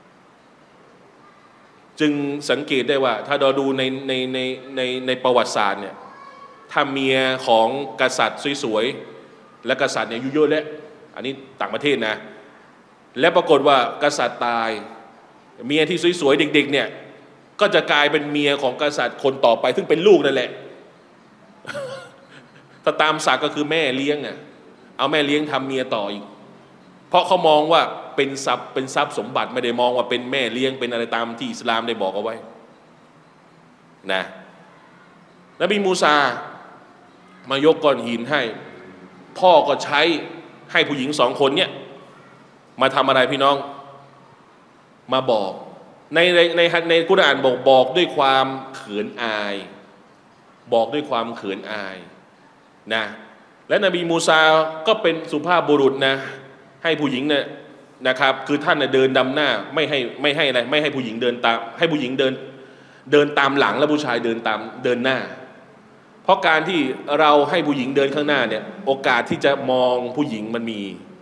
จึงสังเกตได้ว่าถ้าเราดูในในในในในประวัติศาสตร์เนี่ยถ้าเมียของกษัตริย์สวยๆและกษัตริย์เนี่ยอายุเยอะแล้วอันนี้ต่างประเทศนะและปรากฏว่ากษัตริย์ตายเมียที่สวยๆเด็กๆเนี่ยก็จะกลายเป็นเมียของกษัตริย์คนต่อไปซึ่งเป็นลูกนั่นแหละ ถ้าตามศักดิ์ก็คือแม่เลี้ยงอ่ะเอาแม่เลี้ยงทำเมียต่ออีกเพราะเขามองว่าเป็นทรัพย์เป็นทรัพย์สมบัติไม่ได้มองว่าเป็นแม่เลี้ยงเป็นอะไรตามที่อิสลามได้บอกเอาไว้นะนบีมูซามายกก้อนหินให้พ่อก็ใช้ให้ผู้หญิงสองคนเนี่ยมาทำอะไรพี่น้องมาบอกในในในในกุรอานบอกบอกด้วยความเขินอายบอกด้วยความเขินอายนะและนบีมูซาก็เป็นสุภาพบุรุษนะให้ผู้หญิงเนี่ยนะครับคือท่านเดินดำหน้าไม่ให้ไม่ให้อะไรไม่ให้ผู้หญิงเดินตามให้ผู้หญิงเดินเดินตามหลังและผู้ชายเดินตามเดินหน้าเพราะการที่เราให้ผู้หญิงเดินข้างหน้าเนี่ยโอกาสที่จะมองผู้หญิงมันมี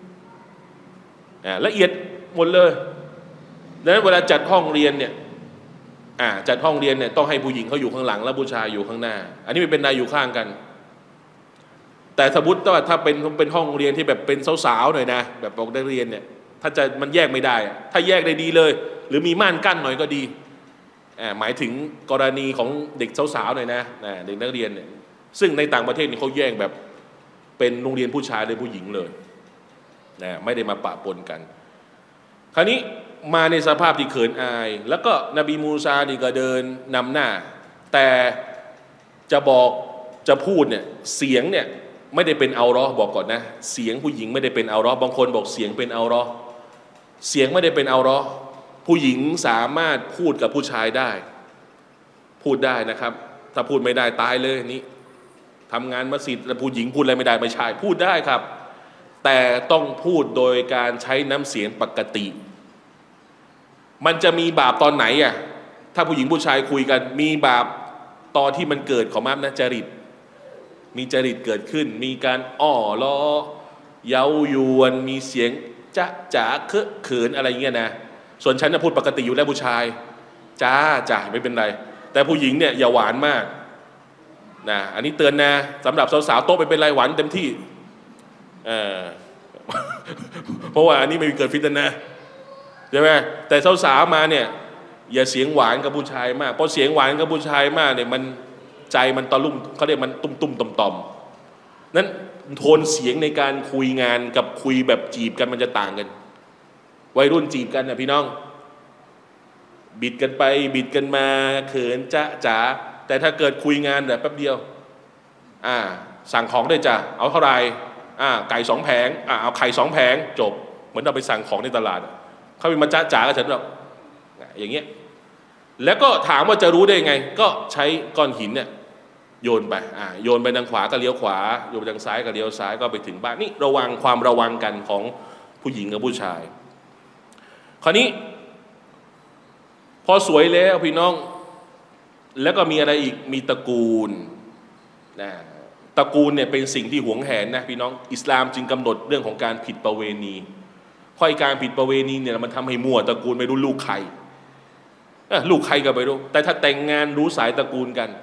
ละเอียดหมดเลยดังนั้นเวลาจัดห้องเรียนเนี่ยจัดห้องเรียนเนี่ยต้องให้ผู้หญิงเขาอยู่ข้างหลังและผู้ชายอยู่ข้างหน้าอันนี้ไม่เป็นนายอยู่ข้างกันแต่สมมติว่าถ้าเป็นเป็นห้องเรียนที่แบบเป็นสาวๆหน่อยนะแบบบอกนักเรียนเนี่ยถ้าจะมันแยกไม่ได้ถ้าแยกได้ดีเลยหรือมีม่านกั้นหน่อยก็ดีหมายถึงกรณีของเด็กสาวๆหน่อยนะเด็กนักเรียนเนี่ยซึ่งในต่างประเทศนี่เขาแยกแบบเป็นโรงเรียนผู้ชายเลยผู้หญิงเลยนะไม่ได้มาปะปนกันคราวนี้มาในสภาพที่เขินอายแล้วก็นบีมูซานี่ก็เดินนำหน้าแต่จะบอกจะพูดเนี่ยเสียงเนี่ยไม่ได้เป็นเอาเราะห์บอกก่อนนะเสียงผู้หญิงไม่ได้เป็นเอาเราะห์บางคนบอกเสียงเป็นเอาเราะห์เสียงไม่ได้เป็นเอาเราะห์ผู้หญิงสามารถพูดกับผู้ชายได้พูดได้นะครับถ้าพูดไม่ได้ตายเลยนี่ทำงานมัสยิดแล้วผู้หญิงพูดอะไรไม่ได้ไม่ใช่พูดได้ครับแต่ต้องพูดโดยการใช้น้ำเสียงปกติมันจะมีบาปตอนไหนอ่ะถ้าผู้หญิงผู้ชายคุยกันมีบาปตอนที่มันเกิดของมัมนะจริตมีจริตเกิดขึ้นมีการอ้อล้อเย้ายวนมีเสียงจ๊ะจ๋าเคอะเขินอะไรเงี้ยนะส่วนฉันจะพูดปกติอยู่แล้วผู้ชายจ้าจ้าไม่เป็นไรแต่ผู้หญิงเนี่ยอย่าหวานมากนะอันนี้เตือนนะสำหรับสาวๆโต๊ะไปเป็นไรหวานเต็มที่เออเพราะว่าอันนี้ไม่มีเกิดฟิตนะใช่ไหมแต่สาวๆมาเนี่ยอย่าเสียงหวานกับผู้ชายมากเพราะเสียงหวานกับผู้ชายมากเนี่ยมันใจมันตะลุ่มเขาเรียกมันตุ้มตุ้มต่อมต่อมนั้นโทนเสียงในการคุยงานกับคุยแบบจีบกันมันจะต่างกันวัยรุ่นจีบกันนะพี่น้องบิดกันไปบิดกันมาเขินจ๊ะจ๋าแต่ถ้าเกิดคุยงานแบบแป๊บเดียวอ่าสั่งของได้จ้ะเอาเท่าไหร่อ่าไก่สองแผงอ่าเอาไข่สองแผงจบเหมือนเราไปสั่งของในตลาดเขาเป็นมาจ๊ะจ๋ากับฉันแบบอย่างเงี้ยแล้วก็ถามว่าจะรู้ได้ไงก็ใช้ก้อนหินเนี่ยโยนไปอ่าโยนไปทางขวาก็เลี้ยวขวาโยนไปทางซ้ายก็เลี้ยวซ้ายก็ไปถึงบ้านนี่ระวังความระวังกันของผู้หญิงกับผู้ชายคราวนี้พอสวยแล้วพี่น้องแล้วก็มีอะไรอีกมีตระกูลนะตระกูลเนี่ยเป็นสิ่งที่หวงแหนนะพี่น้องอิสลามจึงกำหนดเรื่องของการผิดประเวณีเพราะการผิดประเวณีเนี่ยมันทำให้มั่วตระกูลไม่รู้ลูกใครลูกใครก็ไม่รู้แต่ถ้าแต่งงานรู้สายตระกูลกัน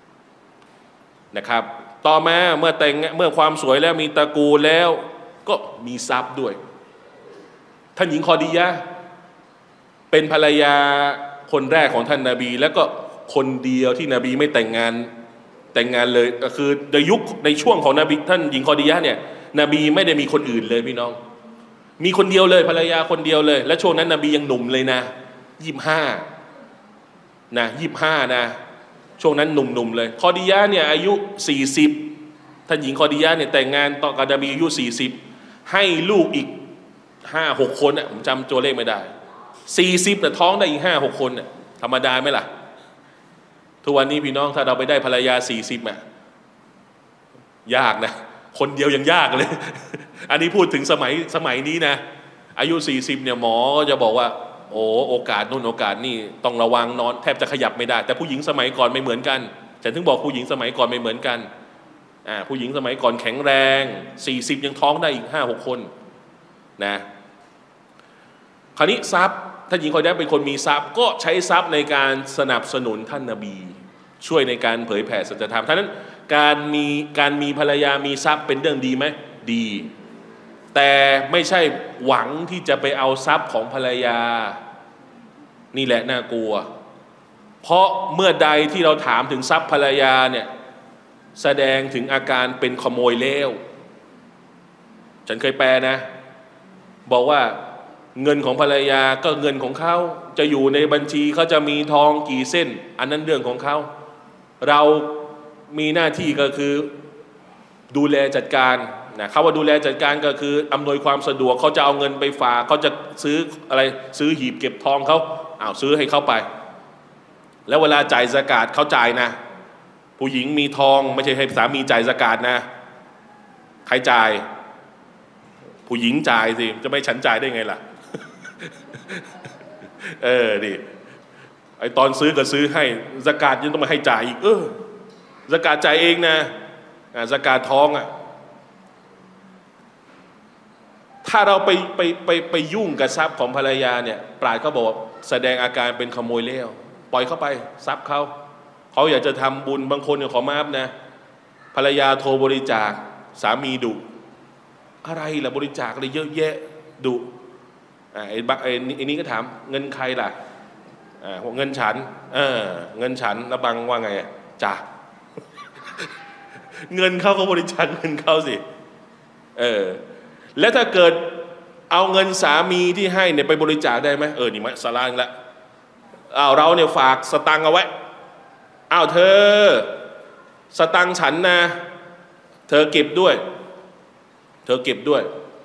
นะครับต่อมาเมื่อแต่งเมื่อความสวยแล้วมีตระกูลแล้วก็มีทรัพย์ด้วยท่านหญิงคอดียะห์เป็นภรรยาคนแรกของท่านนบีแล้วก็คนเดียวที่นบีไม่แต่งงานแต่งงานเลยก็คือในยุคในช่วงของนบีท่านหญิงคอดียะห์เนี่ยนบีไม่ได้มีคนอื่นเลยพี่น้องมีคนเดียวเลยภรรยาคนเดียวเลยและช่วงนั้นนบียังหนุ่มเลยนะยี่สิบห้านะยี่สิบห้านะช่วงนั้นหนุ่มๆเลยคอดียะห์เนี่ยอายุสี่สิบท่านหญิงคอดียะห์เนี่ยแต่งงานต่อกับนบีอายุสี่สิบให้ลูกอีกห้าหกคนอ่ะผมจำตัวเลขไม่ได้สี่สิบแต่ท้องได้อีกห้าหกคนอ่ะธรรมดาไหมล่ะทุกวันนี้พี่น้องถ้าเราไปได้ภรรยาสี่สิบอ่ะยากนะคนเดียวยังยากเลยอันนี้พูดถึงสมัยสมัยนี้นะอายุสี่สิบเนี่ยหมอจะบอกว่าโอ้โอกาสนู่นโอกาสนี่ต้องระวังนอนแทบจะขยับไม่ได้แต่ผู้หญิงสมัยก่อนไม่เหมือนกันฉันถึงบอกผู้หญิงสมัยก่อนไม่เหมือนกันอ่าผู้หญิงสมัยก่อนแข็งแรงสี่สิบยังท้องได้อีกห้าหกคนนะคราวนี้ทรัพย์ท่านหญิงคนนี้เป็นคนมีทรัพย์ก็ใช้ทรัพย์ในการสนับสนุนท่านนบีช่วยในการเผยแผ่สัจธรรมท่านั้นการมีการมีภรรยามีทรัพย์เป็นเรื่องดีไหมดีแต่ไม่ใช่หวังที่จะไปเอาทรัพย์ของภรรยานี่แหละน่ากลัวเพราะเมื่อใดที่เราถามถึงทรัพย์ภรรยาเนี่ยแสดงถึงอาการเป็นขโมยเลวฉันเคยแปลนะบอกว่าเงินของภรรยาก็เงินของเขาจะอยู่ในบัญชีเขาจะมีทองกี่เส้นอันนั้นเรื่องของเขาเรามีหน้าที่ก็คือดูแลจัดการนะเขาว่าดูแลจัดการก็คืออำนวยความสะดวกเขาจะเอาเงินไปฝากเขาจะซื้ออะไรซื้อหีบเก็บทองเขาอ้าวซื้อให้เขาไปแล้วเวลาจ่ายซะกาตเขาจ่ายนะผู้หญิงมีทองไม่ใช่ให้สามีจ่ายซะกาตนะใครจ่ายผู้หญิงจ่ายสิจะไม่ฉันจ่ายได้ไงล่ะ เออดิไอตอนซื้อก็ซื้อให้ซะกาตยังต้องมาให้จ่ายอีกเออซะกาตจ่ายเองนะซะกาตท้องอ่ะถ้าเราไปไปไปไปยุ่งกับทรัพย์ของภรรยาเนี่ยปราชญ์เขาบอกแสดงอาการเป็นขโมยเลี้ยวปล่อยเข้าไปทรัพย์เขาเขาอยากจะทำบุญบางคนเนี่ยขอมาบนะภรรยาโทรบริจาคสามีดุอะไรล่ะบริจาคอะไรเยอะแยะดุไอ้บักไอ้นี้ก็ถามเงินใครล่ะอ่าเงินฉันเออเงินฉันแล้วบังว่าไงจ้ะ เงินเขาก็บริจาคเงินเขาสิเออแล้วถ้าเกิดเอาเงินสามีที่ให้เนี่ยไปบริจาคได้ไหมเออนี่มันสลางละอ้าวเราเนี่ยฝากสตังค์เอาไว้อ้าวเธอสตังค์ฉันนะเธอเก็บด้วยเธอเก็บด้วย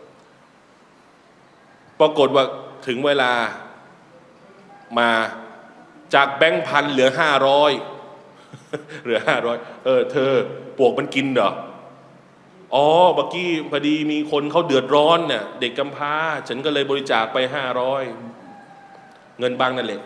ปรากฏว่าถึงเวลามาจากแบงค์พันเหลือห้าร้อยเหลือห้าร้อยเออเธอปวกมันกินเหรออ๋อเมื่อกี้พอดีมีคนเขาเดือดร้อนเนี่ยเด็กกำพร้าฉันก็เลยบริจาคไปห้าร้อยเงินบางนั่นแหละ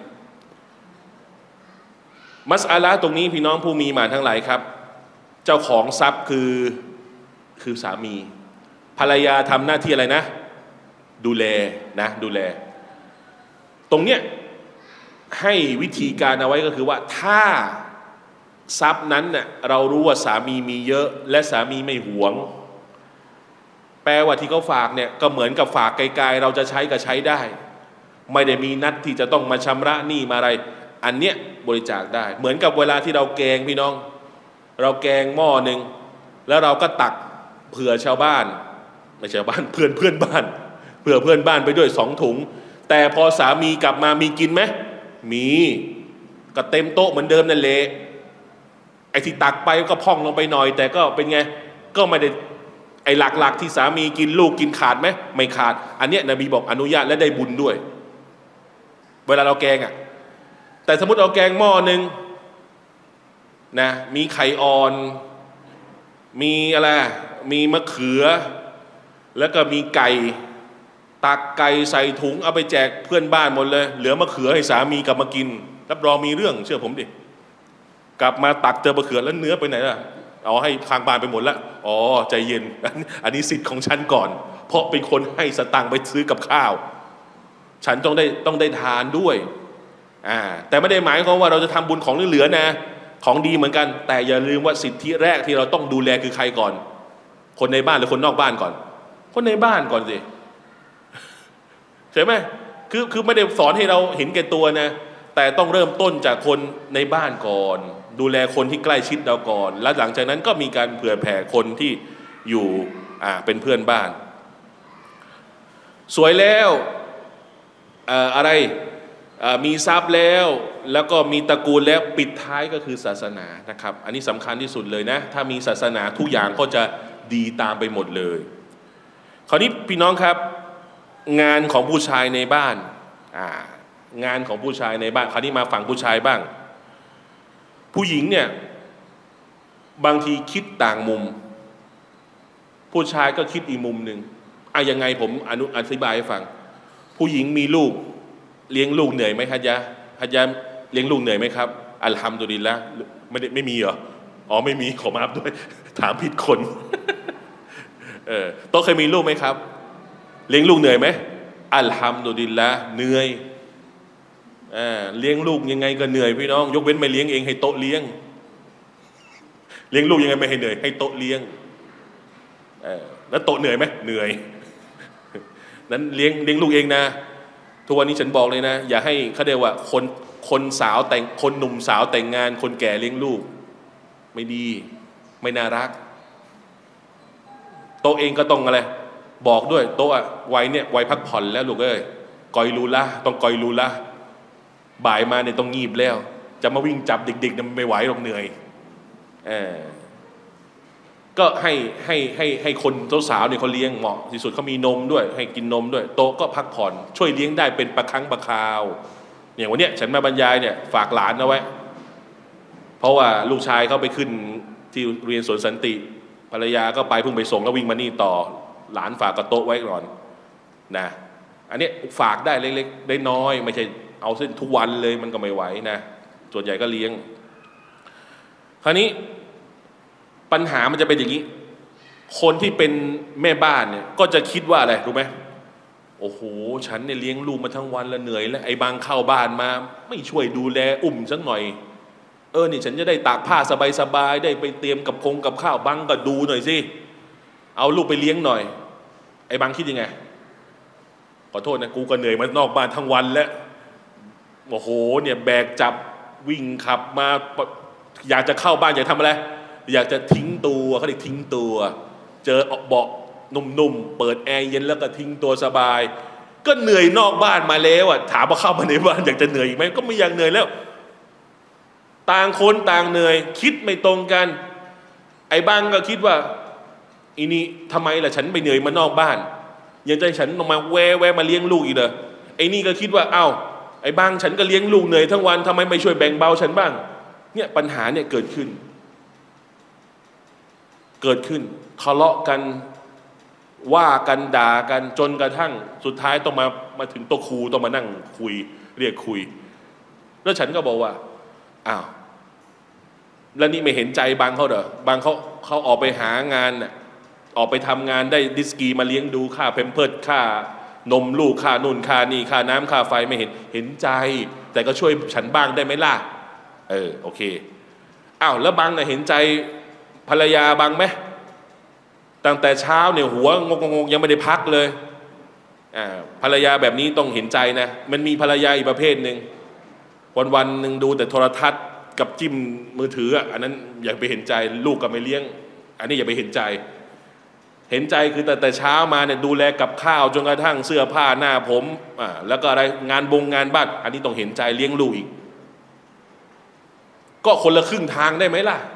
มัสอาลาตรงนี้พี่น้องผู้มีมาทั้งหลายครับเจ้าของทรัพย์คือคือสามีภรรยาทำหน้าที่อะไรนะดูแลนะดูแลตรงเนี้ยให้วิธีการเอาไว้ก็คือว่าถ้าทรัพย์นั้นเน่ยเรารู้ว่าสามีมีเยอะและสามีไม่หวงแปลว่าที่เขาฝากเนี่ยก็เหมือนกับฝากไกลๆเราจะใช้ก็ใช้ได้ไม่ได้มีนัดที่จะต้องมาชำระหนี้มาอะไรอันเนี้ยบริจาคได้เหมือนกับเวลาที่เราแกงพี่น้องเราแกงหม้อหนึ่งแล้วเราก็ตักเผื่อชาวบ้านไม่ใช่บ้านเพื่อนเพื่อนบ้านเผื่อเพื่อนบ้านไปด้วยสองถุงแต่พอสามีกลับมามีกินไหมมีก็เต็มโต๊ะเหมือนเดิมนั่นแหละไอ้ที่ตักไปก็พองลงไปหน่อยแต่ก็เป็นไงก็ไม่ได้ไอ้หลักๆที่สามีกินลูกกินขาดไหมไม่ขาดอันเนี้ยนบีบอกอนุญาตและได้บุญด้วยเวลาเราแกงอ่ะแต่สมมติเราแกงหม้อหนึ่งนะมีไข่อ่อนมีอะไรมีมะเขือแล้วก็มีไก่ตักไก่ใส่ถุงเอาไปแจกเพื่อนบ้านหมดเลยเหลือมะเขือให้สามีกลับมากินรับรองมีเรื่องเชื่อผมดิกลับมาตักเจอมะเขือแล้วเนื้อไปไหนล่ะเอาให้ทางบ้านไปหมดแล้วอ๋อใจเย็นอันนี้สิทธิ์ของฉันก่อนเพราะเป็นคนให้สตังค์ไปซื้อกับข้าวฉันต้องได้ต้องได้ทานด้วยอ่าแต่ไม่ได้หมายความว่าเราจะทำบุญของเหลือๆนะของดีเหมือนกันแต่อย่าลืมว่าสิทธิแรกที่เราต้องดูแลคือใครก่อนคนในบ้านหรือคนนอกบ้านก่อนคนในบ้านก่อนสิใช่ไหมคือคือไม่ได้สอนให้เราเห็นแก่ตัวนะแต่ต้องเริ่มต้นจากคนในบ้านก่อนดูแลคนที่ใกล้ชิดเราก่อนแล้วหลังจากนั้นก็มีการเผื่อแผ่คนที่อยู่อ่าเป็นเพื่อนบ้านสวยแล้วอ่าอะไรมีทรัพย์แล้วแล้วก็มีตระกูลแล้วปิดท้ายก็คือศาสนานะครับอันนี้สำคัญที่สุดเลยนะถ้ามีศาสนาทุกอย่างก็จะดีตามไปหมดเลยคราวนี้พี่น้องครับงานของผู้ชายในบ้านอ่างานของผู้ชายในบ้านคราวนี้มาฝั่งผู้ชายบ้างผู้หญิงเนี่ยบางทีคิดต่างมุมผู้ชายก็คิดอีกมุมหนึ่งอ่ะยังไงผมอนุอธิบายให้ฟังผู้หญิงมีลูกเลี้ยงลูกเหนื่อยไหมฮัจญะฮัจญะเลี้ยงลูกเหนื่อยไหมครับอัลฮัมดุลิลละห์ไม่ได้ไม่มีเหรออ๋อไม่มีขอมาอัพด้วยถามผิดคนเออโตเคยมีลูกไหมครับเลี้ยงลูกเหนื่อยไหมอัลฮัมดุลิลละห์เหนื่อยอ่าเลี้ยงลูกยังไงก็เหนื่อยพี่น้องยกเว้นไม่เลี้ยงเองให้โต๊ะเลี้ยงเลี้ยงลูกยังไงไม่ให้เหนื่อยให้โต๊ะเลี้ยงเออแล้วโต๊ะเหนื่อยไหมเหนื่อยนั้นเลี้ยงเลี้ยงลูกเองนะทุกวันนี้ฉันบอกเลยนะอย่าให้เขาเรียกว่าคนคนสาวแต่งคนหนุ่มสาวแต่งงานคนแก่เลี้ยงลูกไม่ดีไม่น่ารักโตเองก็ต้องอะไรบอกด้วยโตอะวัยเนี่ยวัยพักผ่อนแล้วลูกเอ้ยกอยรูละต้องกอยรูละบ่ายมาเนี่ยต้องงีบแล้วจะมาวิ่งจับเด็กๆเนี่ยไม่ไหวหรอกเหนื่อยเออก็ให้ให้ให้ให้คนเจ้าสาวเนี่ยเขาเลี้ยงเหมาะที่สุดเขามีนมด้วยให้กินนมด้วยโตก็พักผ่อนช่วยเลี้ยงได้เป็นประครั้งประคราวอย่างวันเนี้ยฉันมาบรรยายเนี่ยฝากหลานเอาไว้เพราะว่าลูกชายเขาไปขึ้นที่เรียนสวนสันติภรรยาก็ไปเพิ่งไปส่งแล้ววิ่งมานี่ต่อหลานฝากกระโต๊ะไว้ก่อนนะอันนี้ฝากได้เล็กๆได้น้อยไม่ใช่เอาเส้นทุกวันเลยมันก็ไม่ไหวนะส่วนใหญ่ก็เลี้ยงคราวนี้ปัญหามันจะเป็นอย่างนี้คนที่เป็นแม่บ้านเนี่ยก็จะคิดว่าอะไรรู้ไหมโอ้โหฉันเนี่ยเลี้ยงลูกมาทั้งวันแล้วเหนื่อยแล้วไอ้บางเข้าบ้านมาไม่ช่วยดูแลอุ้มสักหน่อยเออนี่ฉันจะได้ตากผ้าสบายๆได้ไปเตรียมกับคงกับข้าวบังก็ดูหน่อยสิเอาลูกไปเลี้ยงหน่อยไอ้บางคิดยังไงขอโทษนะกูก็เหนื่อยมานอกบ้านทั้งวันแล้วโอ้โหเนี่ยแบกจับวิ่งขับมาอยากจะเข้าบ้านอยากทำอะไรอยากจะทิ้งตัวเขาเรียกทิ้งตัวเจอเบาะนุ่มๆเปิดแอร์เย็นแล้วก็ทิ้งตัวสบายก็เหนื่อยนอกบ้านมาแล้วอ่ะถามว่าเข้ามาในบ้านอยากจะเหนื่อยอีกไหมก็ไม่อยากเหนื่อยแล้วต่างคนต่างเหนื่อยคิดไม่ตรงกันไอ้บ้างก็คิดว่าอีนี่ทำไมล่ะฉันไปเหนื่อยมานอกบ้านยังจะให้ฉันต้องมาแวะแวะมาเลี้ยงลูกอีกเหรอไอ้นี่ก็คิดว่าเอ้าไอ้บ้างฉันก็เลี้ยงลูกเหนื่อยทั้งวันทำไมไม่ช่วยแบ่งเบาฉันบ้างเนี่ยปัญหาเนี่ยเกิดขึ้นเกิดขึ้นทะเลาะกันว่ากันด่ากันจนกระทั่งสุดท้ายต้องมามาถึงโต๊ะครูต้องมานั่งคุยเรียกคุยแล้วฉันก็บอกว่าอ้าวแล้วนี่ไม่เห็นใจบางเขาเหรอบางเขาเขาออกไปหางานน่ะออกไปทำงานได้ดิสกีมาเลี้ยงดูค่าเพมเพิร์สค่านมลูกค่านุ่นค่านี่ค่าน้ำค่าไฟไม่เห็นเห็นใจแต่ก็ช่วยฉันบ้างได้ไหมล่ะเออโอเคอ้าวแล้วบางน่ะเห็นใจภรรยาบางไหมตั้งแต่เช้าเนี่ยหัวงงงยังไม่ได้พักเลยอ่าภรรยาแบบนี้ต้องเห็นใจนะมันมีภรรยาอีกประเภทหนึ่งวันวันหนึ่งดูแต่โทรทัศน์กับจิ้มมือถืออันนั้นอย่าไปเห็นใจลูกก็ไม่เลี้ยงอันนี้อย่าไปเห็นใจเห็นใจคือแต่แต่เช้ามาเนี่ยดูแลกับข้าวจนกระทั่งเสื้อผ้าหน้าผมอ่าแล้วก็อะไรงานบงงานบ้านอันนี้ต้องเห็นใจเลี้ยงลูกอีกก็คนละครึ่งทางได้ไหมล่ะ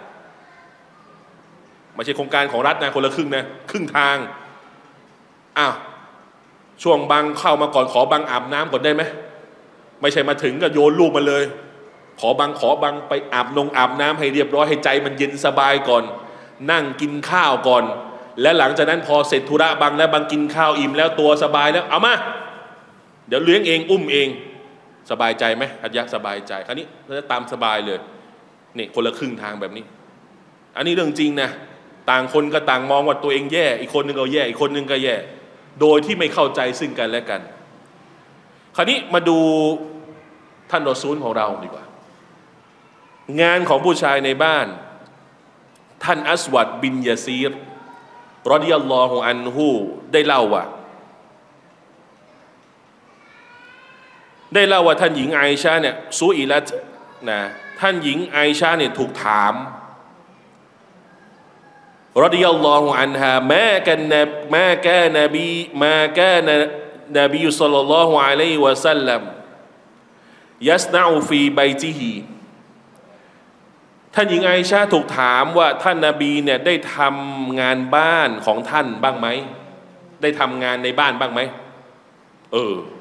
ไม่ใช่โครงการของรัฐนะคนละครึ่งนะครึ่งทางอ้าวช่วงบางเข้ามาก่อนขอบางอาบน้ำก่อนได้ไหมไม่ใช่มาถึงก็โยนลูกมาเลยขอบางขอบางไปอาบนงอาบน้ำให้เรียบร้อยให้ใจมันเย็นสบายก่อนนั่งกินข้าวก่อนและหลังจากนั้นพอเสร็จธุระบางแล้วบางกินข้าวอิ่มแล้วตัวสบายแล้วเอามาเดี๋ยวเลี้ยงเองอุ้มเองสบายใจไหมอัจยักษ์สบายใจคราวนี้เราจะตามสบายเลยนี่คนละครึ่งทางแบบนี้อันนี้เรื่องจริงนะต่างคนก็ต่างมองว่าตัวเองแย่อีกคนนึงก็แย่อีกคนนึงก็แย่โดยที่ไม่เข้าใจซึ่งกันและกันคราวนี้มาดูท่านรอซูลของเราดีกว่างานของผู้ชายในบ้านท่านอัสวัดบินยาซีรรอฎิยัลลอฮุอันฮุได้เล่าว่าได้เล่าว่าท่านหญิงไอชาเนี่ยซูอิลัตนะท่านหญิงไอชาเนี่ยถูกถามรอฎิยัลลอฮุอันฮามากันนะมาแกนบีมาแกนนบีศ็อลลัลลอฮุอะลัยฮิวะซัลลัมยัสนะอูฟีบัยติฮีท่านหญิงไอชาถูกถามว่าท่านนบีเนี่ยได้ทำงานบ้านของท่านบ้างไหมได้ทำงานในบ้านบ้างไหมเอ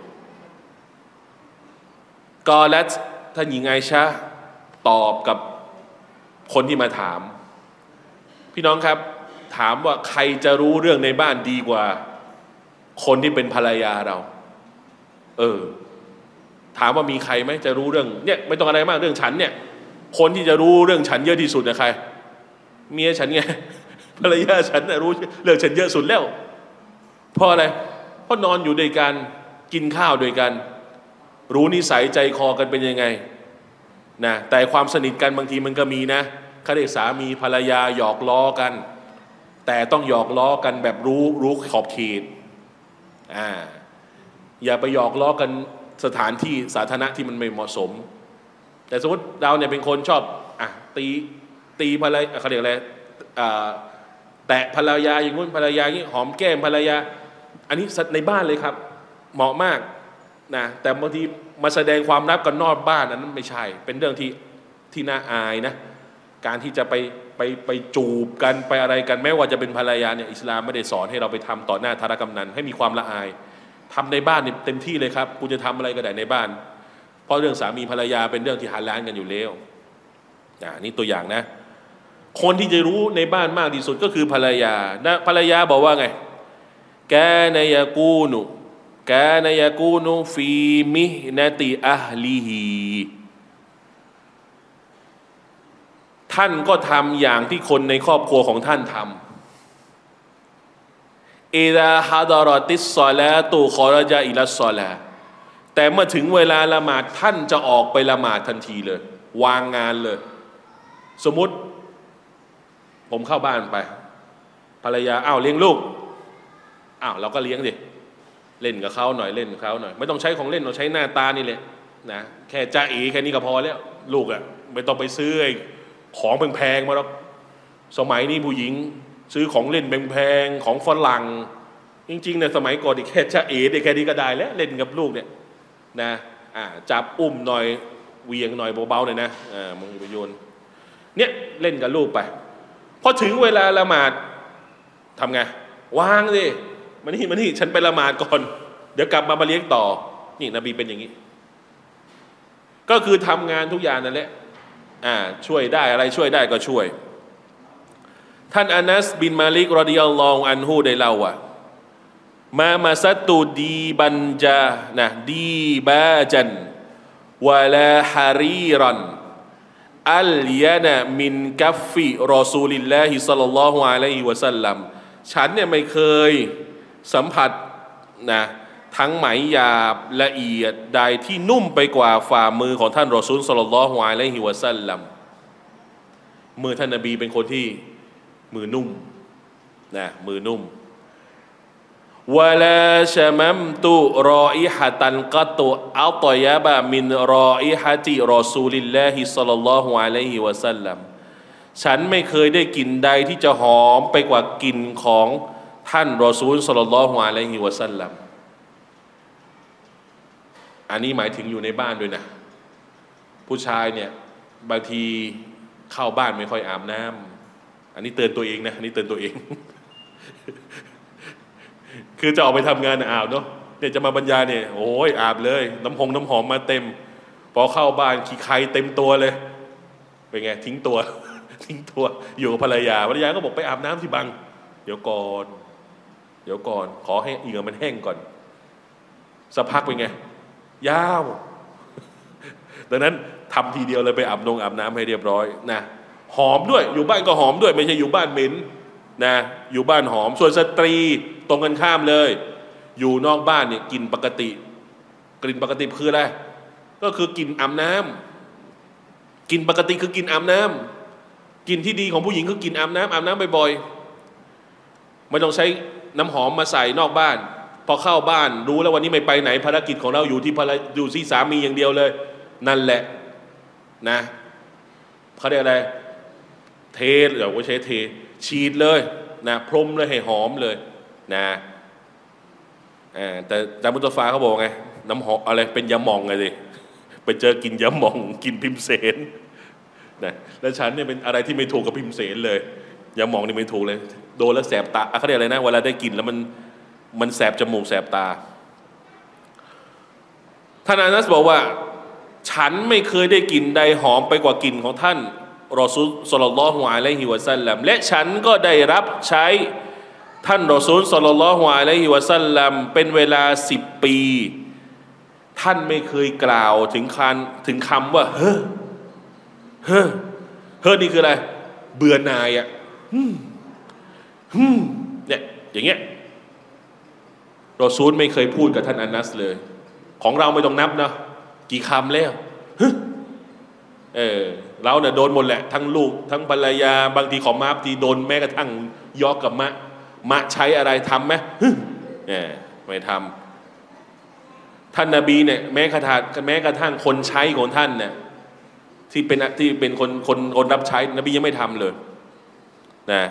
อกอลัตท่านหญิงไอชาตอบกับคนที่มาถามพี่น้องครับถามว่าใครจะรู้เรื่องในบ้านดีกว่าคนที่เป็นภรรยาเราเออถามว่ามีใครไหมจะรู้เรื่องเนี่ยไม่ต้องอะไรมากเรื่องฉันเนี่ยคนที่จะรู้เรื่องฉันเยอะที่สุดนะใครเมียฉันไงภรรยาฉันน่ะรู้เรื่องฉันเยอะสุดแล้วเพราะอะไรเพราะนอนอยู่ด้วยกันกินข้าวด้วยกันรู้นิสัยใจคอกันเป็นยังไงนะแต่ความสนิทกันบางทีมันก็มีนะเขาเรียกสามีภรรยาหยอกล้อกันแต่ต้องหยอกล้อกันแบบรู้รู้ขอบเขตอ่าอย่าไปหยอกล้อกันสถานที่สาธารณะที่มันไม่เหมาะสมแต่สมมติเราเนี่ยเป็นคนชอบอ่ะตีตีภรรยาเขาเรียกอะไรอ่าแตะภรรยาอย่างงู้นภรรยาอย่างนี้หอมแก้มภรรยาอันนี้ในบ้านเลยครับเหมาะมากนะแต่บางทีมาแสดงความรักกันนอกบ้านนั้นไม่ใช่เป็นเรื่องที่ที่น่าอายนะการที่จะไปไปไปจูบกันไปอะไรกันแม้ว่าจะเป็นภรรยาเนี่ยอิสลามไม่ได้สอนให้เราไปทำต่อหน้าธารกำนันให้มีความละอายทำในบ้านเนี่ยเต็มที่เลยครับกูจะทำอะไรก็ได้ในบ้านเพราะเรื่องสามีภรรยาเป็นเรื่องที่ฮาลาลกันอยู่แล้วอ่านี่ตัวอย่างนะคนที่จะรู้ในบ้านมากที่สุดก็คือภรรยานะภรรยาบอกว่าไงกานยากูนุกานยากูนุฟีมิฮนติอัฮลิฮีท่านก็ทำอย่างที่คนในครอบครัวของท่านทำอิดะฮะดารติสศอลาตุคอรจะอิลัสศอลาแต่เมื่อถึงเวลาละหมาดท่านจะออกไปละหมาดทันทีเลยวางงานเลยสมมุติผมเข้าบ้านไปภรรยาอ้าวเลี้ยงลูกอ้าวเราก็เลี้ยงดิเล่นกับเขาหน่อยเล่นกับเขาหน่อยไม่ต้องใช้ของเล่นเราใช้หน้าตานี่แหละนะแค่จ้าเอ๋แค่นี้ก็พอแล้วลูกอ่ะไม่ต้องไปซื้อไอ้ของแพงๆมาหรอกสมัยนี้ผู้หญิงซื้อของเล่นแพงๆของฝรั่งจริงๆเนี่ยสมัยก่อนอีกแค่จ้าเอ๋แค่นี้ก็ได้แล้วเล่นกับลูกเนี่ยนะอ่าจับอุ้มหน่อยเวียงหน่อยเบาๆหน่อยนะอ่ามึงไปโยนเนี่ยเล่นกับลูกไปพอถึงเวลาละหมาดทำไงวางสิมานี่มานี่ฉันไปละหมาดก่อนเดี๋ยวกลับมามาเลี้ยงต่อนี่นบีเป็นอย่างนี้ก็คือทำงานทุกอย่างนั่นแหละอ่าช่วยได้อะไรช่วยได้ก็ช่วยท่านอานัสบินมาลิกรอฎิยัลลอฮุอันฮุได้เล่าว่ามามาซัตตูดีบันจานะดีบาจันวะลาฮารีรันอัลยานะมินกัฟฟิรอซูลิลลาฮิศ็อลลัลลอฮุอะลัยฮิวะซัลลัมฉันเนี่ยไม่เคยสัมผัสนะทั้งไหมหยาบละเอียดใดที่นุ่มไปกว่าฝ่ามือของท่านรอซูลศ็อลลัลลอฮุอะลัยฮิวะซัลลัมมือท่านนบีเป็นคนที่มือนุ่มนะมือนุ่มวะลาชะมัมตุรออิฮะตันกัตุอัตยะบะมินรออิฮะติรอซูลิลลาฮิศ็อลลัลลอฮุอะลัยฮิวะซัลลัมฉันไม่เคยได้กลิ่นใดที่จะหอมไปกว่ากลิ่นของท่านรอซูลศ็อลลัลลอฮุอะลัยฮิวะซัลลัมอันนี้หมายถึงอยู่ในบ้านด้วยนะผู้ชายเนี่ยบางทีเข้าบ้านไม่ค่อยอาบน้ำอันนี้เตือนตัวเองนะอันนี้เตือนตัวเอง คือจะออกไปทำงานอาบเนาะเนี่ยจะมาบรรยายเนี่ยโอ้ยอาบเลยน้ำหงน้ำหอมมาเต็มพอเข้าบ้านขี้ใครเต็มตัวเลยเป็นไงทิ้งตัว ทิ้งตัวอยู่กับภรรยาภรรยาก็บอกไปอาบน้ำที่บังเดี๋ยวก่อนเดี๋ยวก่อนขอให้เหงื่อมันแห้งก่อนสักพักเป็นไงยาวดังนั้นทำทีเดียวเลยไปอาบนงอาบน้ำให้เรียบร้อยนะหอมด้วยอยู่บ้านก็หอมด้วยไม่ใช่อยู่บ้านเหม็นนะอยู่บ้านหอมส่วนสตรีตรงกันข้ามเลยอยู่นอกบ้านเนี่ยกลิ่นปกติกลิ่นปกติคืออะไรก็คือกลิ่นอาบน้ำกลิ่นปกติคือกลิ่นอาบน้ำกลิ่นที่ดีของผู้หญิงคือกลิ่นอาบน้ำอาบน้ำบ่อยๆไม่ต้องใช้น้ำหอมมาใส่นอกบ้านพอเข้าบ้านรู้แล้ววันนี้ไม่ไปไหนภารกิจของเราอยู่ที่ภรรยาอยู่ที่สามีอย่างเดียวเลยนั่นแหละนะเขาเรียกอะไรเทเดี๋ยวก็ใช้เทฉีดเลยนะพรมเลยให้หอมเลยนะแต่จามุตฟ้าเขาบอกไงน้ำหอมอะไรเป็นยาหม่องไงสิไปเจอกินยาหม่องกินพิมเสนนะแล้วฉันเนี่ยเป็นอะไรที่ไม่ถูกกับพิมเสนเลยยาหม่องนี่ไม่ถูกเลยโดนแล้วแสบตาเขาเรียกอะไรนะเวลาได้กินแล้วมันมันแสบจมูกแสบตาท่านอานัสบอกว่าฉันไม่เคยได้กลิ่นใดหอมไปกว่ากลิ่นของท่านรอซูลศ็อลลัลลอฮุอะลัยฮิวะซัลลัมและฉันก็ได้รับใช้ท่านรอซูลศ็อลลัลลอฮุอะลัยฮิวะซัลลัมเป็นเวลาสิบปีท่านไม่เคยกล่าวถึงคันถึงคำว่าเฮ้อเฮ้อเฮ้อนี่คืออะไรเบื่อหน่ายอ่ะฮึมฮึมเนี่ยอย่างเงี้ยรอซูลไม่เคยพูดกับท่านอานัสเลยของเราไม่ต้องนับนะกี่คำแล้วเออเราเนี่ยโดนหมดแหละทั้งลูกทั้งภรรยาบางทีขอมาบทีโดนแม้กระทั่งยอกกับมะมะใช้อะไรทำไหมเนี่ยไม่ทำท่านนบีเนี่ยแม้กระทั่งแม้กระทั่งคนใช้ของท่านเนี่ยที่เป็นที่เป็นคนคนคนรับใช้นบียังไม่ทำเลยนะ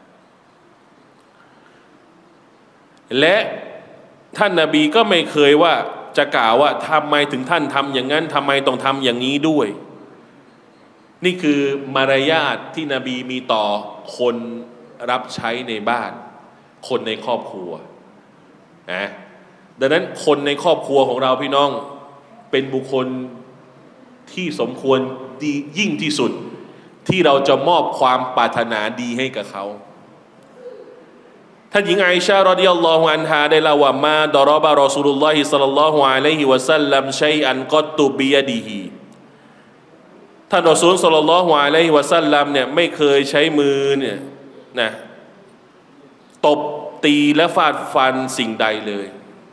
และท่านนบีก็ไม่เคยว่าจะกล่าวว่าทำไมถึงท่านทำอย่างนั้นทำไมต้องทำอย่างนี้ด้วยนี่คือมารยาทที่นบีมีต่อคนรับใช้ในบ้านคนในครอบครัวนะดังนั้นคนในครอบครัวของเราพี่น้องเป็นบุคคลที่สมควรดียิ่งที่สุดที่เราจะมอบความปรารถนาดีให้กับเขาท่านหญิงอาอิชะฮ์รอฎิยัลลอฮุอันฮาได้เล่าว่ามาดารบะรอซูลุลลอฮิศ็อลลัลลอฮุอะลัยฮิวะซัลลัมชัยอันกัตตุบิยะดิฮิท่านรอซูลศ็อลลัลลอฮุอะลัยฮิวะซัลลัมเนี่ยไม่เคยใช้มือเนี่ยนะตบตีและฟาดฟันสิ่งใดเลย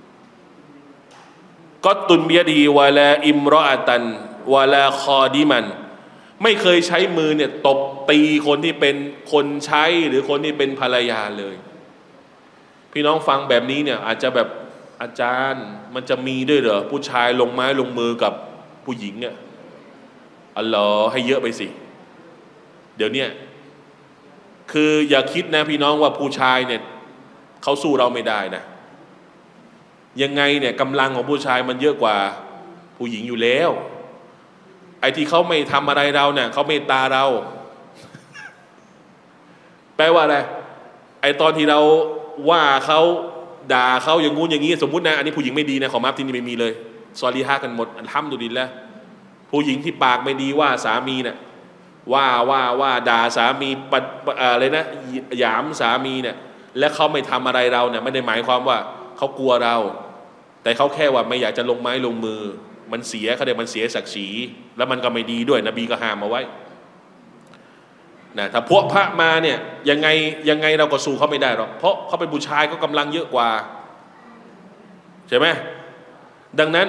กัตตุบิยะดิฮิวะลาอิมรออะตันวะลาคอดิมันไม่เคยใช้มือเนี่ยตบตีคนที่เป็นคนใช้หรือคนที่เป็นภรรยาเลยพี่น้องฟังแบบนี้เนี่ยอาจจะแบบอาจารย์มันจะมีด้วยเหรอผู้ชายลงไม้ลงมือกับผู้หญิงเนี่ยอัลลอฮ์ให้เยอะไปสิเดี๋ยวนี้คืออย่าคิดนะพี่น้องว่าผู้ชายเนี่ยเขาสู้เราไม่ได้นะยังไงเนี่ยกำลังของผู้ชายมันเยอะกว่าผู้หญิงอยู่แล้วไอ้ที่เขาไม่ทำอะไรเราเนี่ยเขาเมตตาเราแปลว่าอะไรไอ้ตอนที่เราว่าเขาด่าเขาอย่างงู้นอย่างนี้สมมุตินะอันนี้ผู้หญิงไม่ดีนะขอมาที่นี่ไม่มีเลยซอลีฮะกันหมดอัลฮัมดุลิลละห์ผู้หญิงที่ปากไม่ดีว่าสามีเนี่ยว่าว่าว่าด่าสามีปะอะไรนะหยามสามีเนี่ยและเขาไม่ทำอะไรเราเนี่ยไม่ได้หมายความว่าเขากลัวเราแต่เขาแค่ว่าไม่อยากจะลงไม้ลงมือมันเสียเขาเดี๋ยวมันเสียศักดิ์ศรีแล้วมันก็ไม่ดีด้วยนบีก็ห้ามเอาไว้นะถ้าพวกพระมาเนี่ยยังไงยังไงเราก็สู้เขาไม่ได้หรอกเพราะเขาเป็นผู้ชายก็กำลังเยอะกว่าใช่ไหมดังนั้น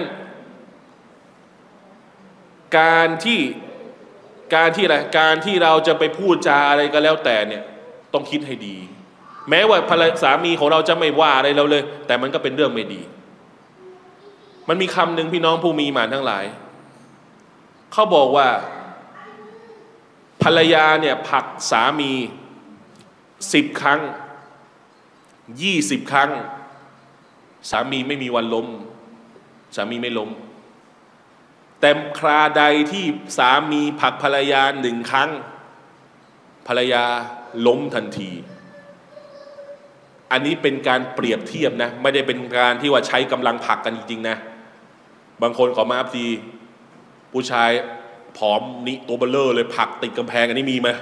การที่การที่อะไรการที่เราจะไปพูดจาอะไรก็แล้วแต่เนี่ยต้องคิดให้ดีแม้ว่าภรรยาสามีของเราจะไม่ว่าอะไรเราเลยแต่มันก็เป็นเรื่องไม่ดีมันมีคำหนึ่งพี่น้องผู้มีหมานทั้งหลายเขาบอกว่าภรรยาเนี่ยผลักสามีสิบครั้งยี่สิบครั้งสามีไม่มีวันล้มสามีไม่ล้มแต่คราใดที่สามีผลักภรรยาหนึ่งครั้งภรรยาล้มทันทีอันนี้เป็นการเปรียบเทียบนะไม่ได้เป็นการที่ว่าใช้กำลังผลักกันจริงๆนะบางคนขอมาอัพทีผู้ชายผอมนี่ตัวเบลเลอร์เลยผลักติดกำแพงอันนี้มีไหม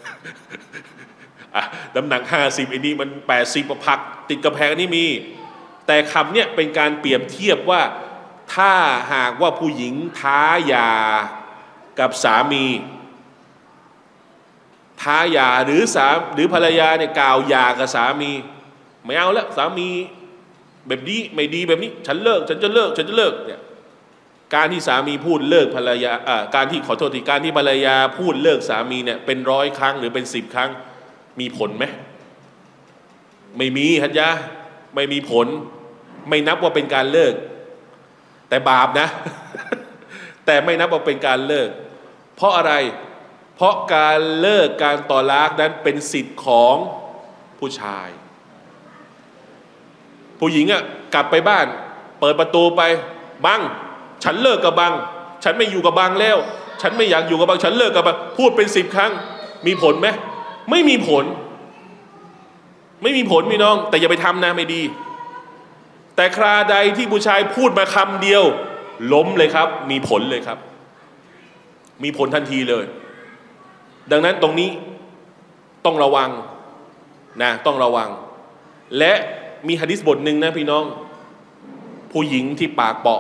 น้ำหนักห้าสิบอันนี้มันแปดสิบผลักติดกำแพงอันนี้มีแต่คำเนี้ยเป็นการเปรียบเทียบว่าถ้าหากว่าผู้หญิงท้าหย่ากับสามีท้าหย่าหรือสาหรือภรรยาเนี่ยกล่าวหย่ากับสามีไม่เอาแล้วสามีแบบนี้ไม่ดีแบบนี้ฉันเลิกฉันจะเลิกฉันจะเลิกเนี่ยการที่สามีพูดเลิกภรรยาอ่าการที่ขอโทษทีการที่ภรรยาพูดเลิกสามีเนี่ยเป็นร้อยครั้งหรือเป็นสิบครั้งมีผลไหมไม่มีฮัจญะไม่มีผลไม่นับว่าเป็นการเลิกแต่บาปนะ แต่ไม่นับว่าเป็นการเลิกเพราะอะไรเพราะการเลิกการต่อลากนั้นเป็นสิทธิ์ของผู้ชายผู้หญิงอ่ะกลับไปบ้านเปิดประตูไปบังฉันเลิกกับบังฉันไม่อยู่กับบังแล้วฉันไม่อยากอยู่กับบังฉันเลิกกับบังพูดเป็นสิบครั้งมีผลไหมไม่มีผลไม่มีผลพี่น้องแต่อย่าไปทำนะไม่ดีแต่คราใดที่ผู้ชายพูดมาคำเดียวล้มเลยครับมีผลเลยครับมีผลทันทีเลยดังนั้นตรงนี้ต้องระวังนะต้องระวังและมีหะดีษบทหนึ่งนะพี่น้องผู้หญิงที่ปากเปาะ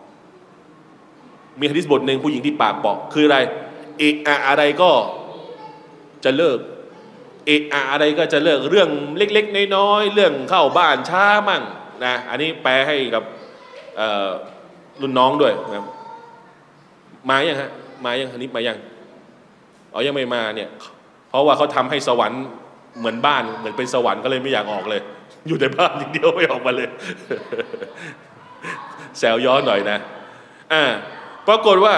มีหะดีษบทหนึ่งผู้หญิงที่ปากเปาะคืออะไรเอะอะอะไรก็จะเลิกเอะอะอะไรก็จะเลิกเรื่องเล็กๆน้อยๆเรื่องเข้าบ้านช้ามั่งนะอันนี้แปลให้กับรุ่นน้องด้วยนะมายังฮะมายังอันนี้มายังอ๋อยังไม่มาเนี่ยเพราะว่าเขาทำให้สวรรค์เหมือนบ้านเหมือนเป็นสวรรค์ก็เลยไม่อยากออกเลยอยู่ในบ้านอย่างเดียวไม่ออกมาเลย แซวย้อนหน่อยนะอ่าปรากฏว่า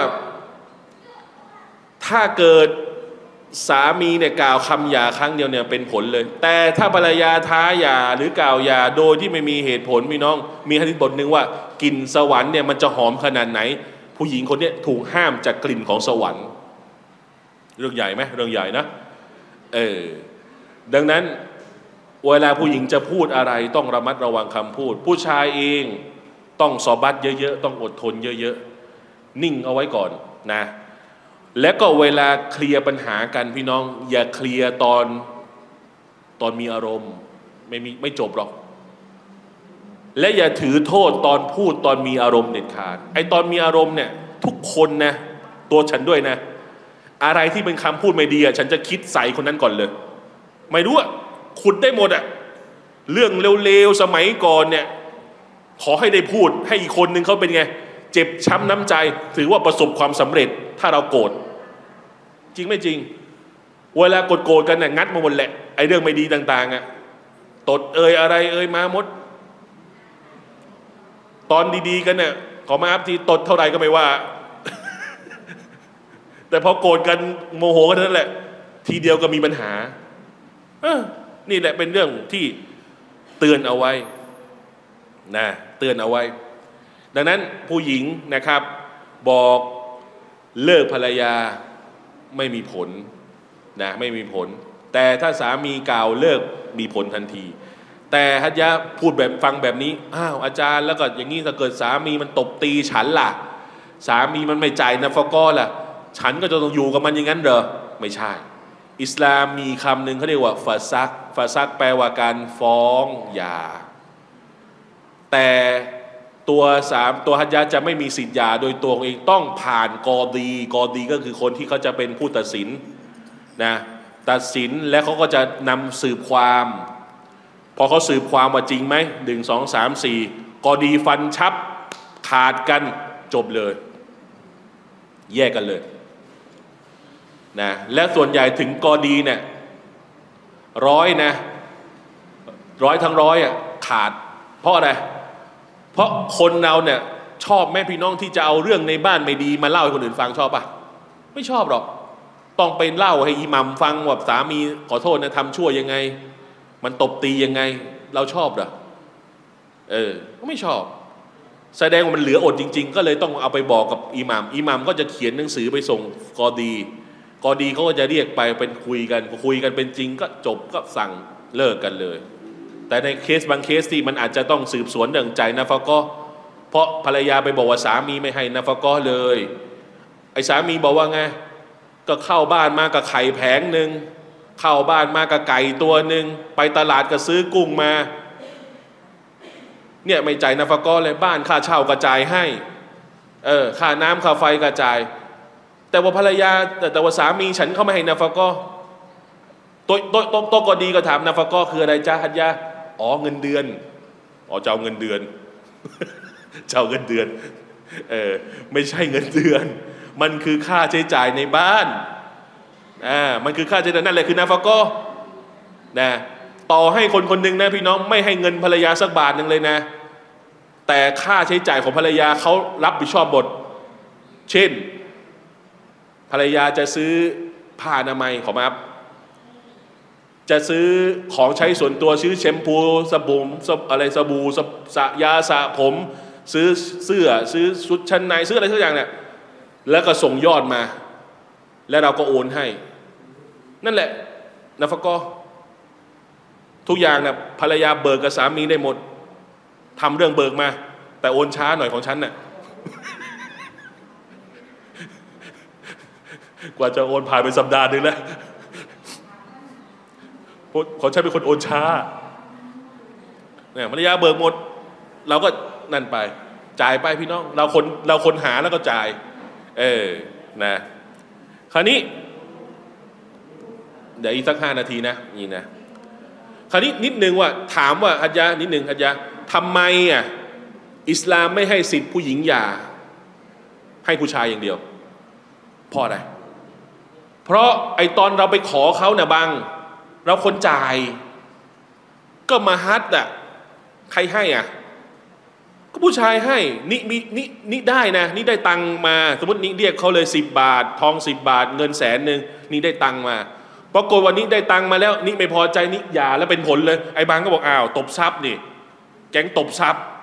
ถ้าเกิดสามีเนี่ยกล่าวคำหย่าครั้งเดียวเนี่ยเป็นผลเลยแต่ถ้าภรรยาท้าหย่าหรือกล่าวหย่าโดยที่ไม่มีเหตุผลพี่น้องมีหะดีษบทหนึ่งว่ากลิ่นสวรรค์เนี่ยมันจะหอมขนาดไหนผู้หญิงคนนี้ถูกห้ามจากกลิ่นของสวรรค์เรื่องใหญ่ไหมเรื่องใหญ่นะเออดังนั้นเวลาผู้หญิงจะพูดอะไรต้องระมัดระวังคำพูดผู้ชายเองต้องซอบัตเยอะๆต้องอดทนเยอะๆนิ่งเอาไว้ก่อนนะและก็เวลาเคลียร์ปัญหากันพี่น้องอย่าเคลียร์ตอนตอนมีอารมณ์ไม่มีไม่จบหรอกและอย่าถือโทษตอนพูดตอนมีอารมณ์เด็ดขาดไอตอนมีอารมณ์เนี่ยทุกคนนะตัวฉันด้วยนะอะไรที่เป็นคำพูดไม่ดีอ่ะฉันจะคิดใส่คนนั้นก่อนเลยไม่รู้อ่ะขุดได้หมดอ่ะเรื่องเร็วๆสมัยก่อนเนี่ยขอให้ได้พูดให้อีกคนนึงเขาเป็นไงเจ็บช้ำน้ำใจถือว่าประสบความสำเร็จถ้าเราโกรธจริงไม่จริงเวลาโกรธๆกันเนี่ยงัดมาหมดแหละไอ้เรื่องไม่ดีต่างๆอ่ะตดเอ่ยอะไรเอ่ยมาหมดตอนดีๆกันเนี่ยขอมาอัพทีตดเท่าไหร่ก็ไม่ว่า แต่พอโกรธกันโมโหกันนั่นแหละทีเดียวก็มีปัญหาเออนี่แหละเป็นเรื่องที่เตือนเอาไว้นะเตือนเอาไว้ดังนั้นผู้หญิงนะครับบอกเลิกภรรยาไม่มีผลนะไม่มีผลแต่ถ้าสามีกล่าวเลิกมีผลทันทีแต่ฮัจญะพูดแบบฟังแบบนี้อ้าวอาจารย์แล้วก็อย่างนี้ถ้าเกิดสามีมันตบตีฉันล่ะสามีมันไม่จ่ายนะฟะกอล่ะฉันก็จะต้องอยู่กับมันอย่างนั้นเหรอไม่ใช่อิสลามมีคำหนึ่งเขาเรียกว่าฟาซักฟาซักแปลว่าการฟ้องหย่าแต่ตัวสามตัวฮัจญะจะไม่มีสิทธิ์หย่าโดยตัวเองต้องผ่านกอดีกอดีก็คือคนที่เขาจะเป็นผู้ตัดสินนะตัดสินและเขาก็จะนำสืบความพอเขาสืบความว่าจริงไหมหนึ่งสองสามสี่กอดีฟันชับขาดกันจบเลยแยกกันเลยนะและส่วนใหญ่ถึงกอดีเนี่ยร้อยนะร้อยทั้งร้อยอ่ะขาดเพราะอะไรเพราะคนเราเนี่ยชอบแม่พี่น้องที่จะเอาเรื่องในบ้านไม่ดีมาเล่าให้คนอื่นฟังชอบปะไม่ชอบหรอกต้องไปเล่าให้อิหมัมฟังว่าสามีขอโทษนะทำชั่วยังไงมันตบตียังไงเราชอบเหรอเออไม่ชอบแสดงว่ามันเหลืออดจริงๆก็เลยต้องเอาไปบอกกับอิหมัมอิหมัมก็จะเขียนหนังสือไปส่งกอดีกอดีเขาก็จะเรียกไปเป็นคุยกันคุยกันเป็นจริงก็จบก็สั่งเลิกกันเลยแต่ในเคสบางเคสที่มันอาจจะต้องสืบสวนเรื่องใจนะฟะก็เพราะภรรยาไปบอกว่าสามีไม่ให้นะฟะก็เลยไอ้สามีบอกว่าไงก็เข้าบ้านมากับไข่แผงหนึ่งเข้าบ้านมากับไก่ตัวหนึ่งไปตลาดก็ซื้อกุ้งมาเนี่ยไม่จ่ายนะฟะก็เลยบ้านค่าเช่ากระจายให้เออค่าน้ำค่าไฟกระจายแต่ว่าภรรยาแต่แต่ว่าสามีฉันเขาไม่ให้นะฟะก็ตัวตัวตัวตัวก็ดีก็ถามนะฟะก็คืออะไรจ้าฮัจญะอ๋อเงินเดือนอ๋อเจ้าเงินเดือนเจ้าเงินเดือนเออไม่ใช่เงินเดือนมันคือค่าใช้จ่ายในบ้านอ่ามันคือค่าใช้จ่ายนั่นแหละคือนาฟะกอนะต่อให้คนคนหนึ่งนะพี่น้องไม่ให้เงินภรรยาสักบาทหนึ่งเลยนะแต่ค่าใช้จ่ายของภรรยาเขารับผิดชอบหมดเช่นภรรยาจะซื้อผ้าอนามัยขอมาครับจะซื้อของใช้ส่วนตัวซื้อแชมพูสบู่อะไรสบู่สระยาสระผมซื้อเสื้อซื้อชุดชั้นในซื้ออะไรทุกอย่างเนี่ยแล้วก็ส่งยอดมาแล้วเราก็โอนให้นั่นแหละนะฟะกอทุกอย่างนะภรรยาเบิกกับสามีได้หมดทำเรื่องเบิกมาแต่โอนช้าหน่อยของฉันน่ะ กว่าจะโอนผ่านไปสัปดาห์นึงแล้วขอฉันเป็นคนโอนช้าเนี่ยภรรยาเบิกหมดเราก็นั่นไปจ่ายไปพี่น้องเราคนเราคนหาแล้วก็จ่ายเออนะคราวนี้เดี๋ยวอีกสักห้านาทีนะนี่นะคราวนี้นิดนึงว่าถามว่าฮัจญะนิดนึงฮัจญะทำไมอ่ะอิสลามไม่ให้สิทธิผู้หญิงหย่าให้ผู้ชายอย่างเดียวเพราะอะไรเพราะไอตอนเราไปขอเขาเนี่ยบางเราคนจ่ายก็มาฮัดอ่ะใครให้อ่ะก็ผู้ชายให้นี่มีนี่นี่ได้นะนี่ได้ตังมาสมมตินี่เรียกเขาเลยสิบบาททองสิบบาทเงินแสนหนึ่งนี่ได้ตังมาปรากฏวันนี้ได้ตังมาแล้วนี่ไม่พอใจนี่หย่าแล้วเป็นผลเลยไอ้บางก็บอกอ้าวตบทรัพย์นี่แก๊งตบทรัพย์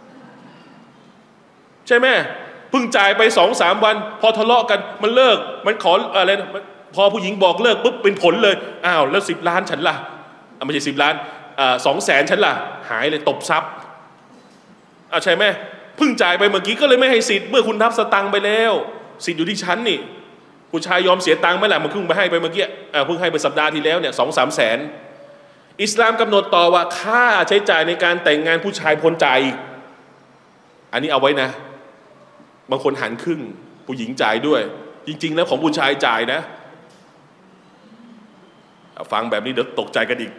ใช่ไหมเพิ่งจ่ายไปสองสามวันพอทะเลาะกันมันเลิกมันขออะไรนะพอผู้หญิงบอกเลิกปุ๊บเป็นผลเลยอ้าวแล้วสิบล้านฉันล่ะไม่ใช่สิบล้านอ่าสองแสนฉันล่ะหายเลยตบทรัพย์อ่าใช่ไหมเพิ่งจ่ายไปเมื่อกี้ก็เลยไม่ให้สิทธิ์เมื่อคุณรับสตังค์ไปแล้วสิทธิ์อยู่ที่ฉันนี่ผู้ชายยอมเสียตังค์ไหมล่ะมันเพิ่งไปให้ไปเมื่อกี้เพิ่งให้ไปสัปดาห์ที่แล้วเนี่ยสองสามแสนอิสลามกำหนดต่อว่าค่าใช้จ่ายในการแต่งงานผู้ชายพ้นจ่ายอีกอันนี้เอาไว้นะบางคนหันครึ่งผู้หญิงจ่ายด้วยจริงๆแล้วของผู้ชายจ่ายนะฟังแบบนี้เดี๋ยวตกใจกันอีก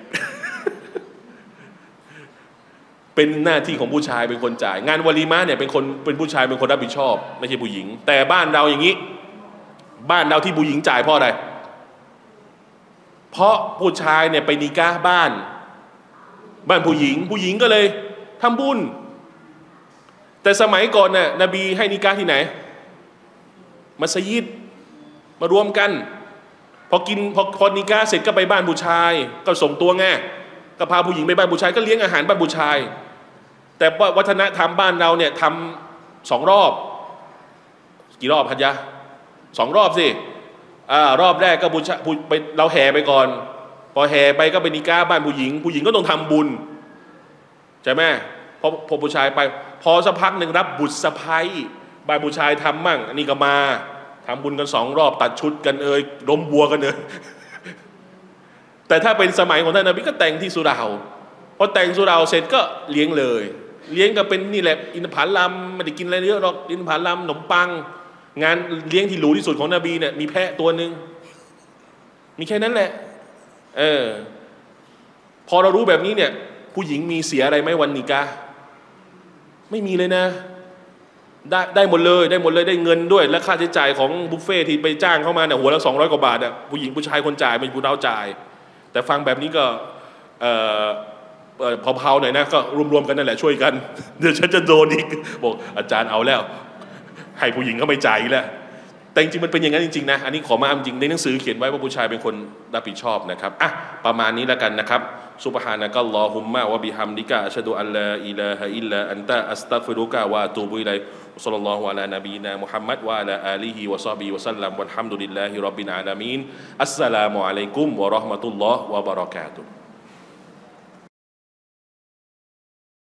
เป็นหน้าที่ของผู้ชายเป็นคนจ่ายงานวะลีมะเนี่ยเป็นคนเป็นผู้ชายเป็นคนรับผิดชอบไม่ใช่ผู้หญิงแต่บ้านเราอย่างนี้บ้านเราที่ผู้หญิงจ่ายเพราะอะไรเพราะผู้ชายเนี่ยไปนิกะห์บ้านบ้านผู้หญิงผู้หญิงก็เลยทำบุญแต่สมัยก่อนน่ะนบีให้นิกะห์ที่ไหนมัสยิดมารวมกันพอกินพอพอนิกะห์เสร็จก็ไปบ้านผู้ชายก็ส่งตัวไงก็พาผู้หญิงไปบ้านผู้ชายก็เลี้ยงอาหารบ้านผู้ชายแต่วัฒนธรรมบ้านเราเนี่ยทำสองรอบกี่รอบพันยะสองรอบสิอ่ารอบแรกก็ผู้ชายไปเราแห่ไปก่อนพอแห่ไปก็ไปนิกะห์บ้านผู้หญิงผู้หญิงก็ต้องทำบุญใช่ไหมพอพอผู้ชายไปพอสักพักหนึ่งรับบุตรสะใภ้บ้านผู้ชายทำมั่งอันนี้ก็มาทำบุญกันสองรอบตัดชุดกันเอ่ยล้มวัวกันเอ่ยแต่ถ้าเป็นสมัยของท่านนบีก็แต่งที่สุเหร่าพอแต่งสุเหร่าเสร็จก็เลี้ยงเลยเลี้ยงก็เป็นนี่แหละอินทผลัมไม่ได้กินอะไรเยอะหรอกอินทผลัมขนมปังงานเลี้ยงที่หรูที่สุดของนบีเนี่ยมีแพะตัวหนึ่งมีแค่นั้นแหละเออพอเรารู้แบบนี้เนี่ยผู้หญิงมีเสียอะไรไหมวันนิกะห์ไม่มีเลยนะได้ได้หมดเลยได้หมดเลยได้เงินด้วยและค่าใช้จ่ายของบุฟเฟ่ที่ไปจ้างเข้ามาเนี่ยหัวละสองร้อยกว่าบาทอ่ะผู้หญิงผู้ชายคนจ่ายเป็นผู้เราจ่ายแต่ฟังแบบนี้ก็เอ่อเผาๆหน่อยนะก็รวมๆกันนั่นแหละช่วยกันเดี๋ยวฉันจะโดนอีกบอกอาจารย์เอาแล้วให้ผู้หญิงเขาไม่จ่ายแล้วแต่จริงๆมันเป็นอย่างนั้นจริงๆนะอันนี้ขอมาอ้างจริงในหนังสือเขียนไว้ว่าผู้ชายเป็นคนรับผิดชอบนะครับอ่ะประมาณนี้แล้วกันนะครับซุบฮานะกัลลอฮุมมะวะบิฮัมดิกะอัชฮะดุอัลลาอิลาฮะอิลลัอันตะอัสตัฆฟิรุกะวะอะตูบุอิลัยศ็อลลัลลอฮุอะลานบีนามุฮัมมัดวะอะลาอาลีฮิวะศอฮบิฮิวะซัลลัมวัลฮัมดุลิลลาฮิร็อบบิลอาลามีนอัสสลามุอะลัยกุมวะเราะห์มะตุลลอฮ์วะบะเราะกาตุฮ์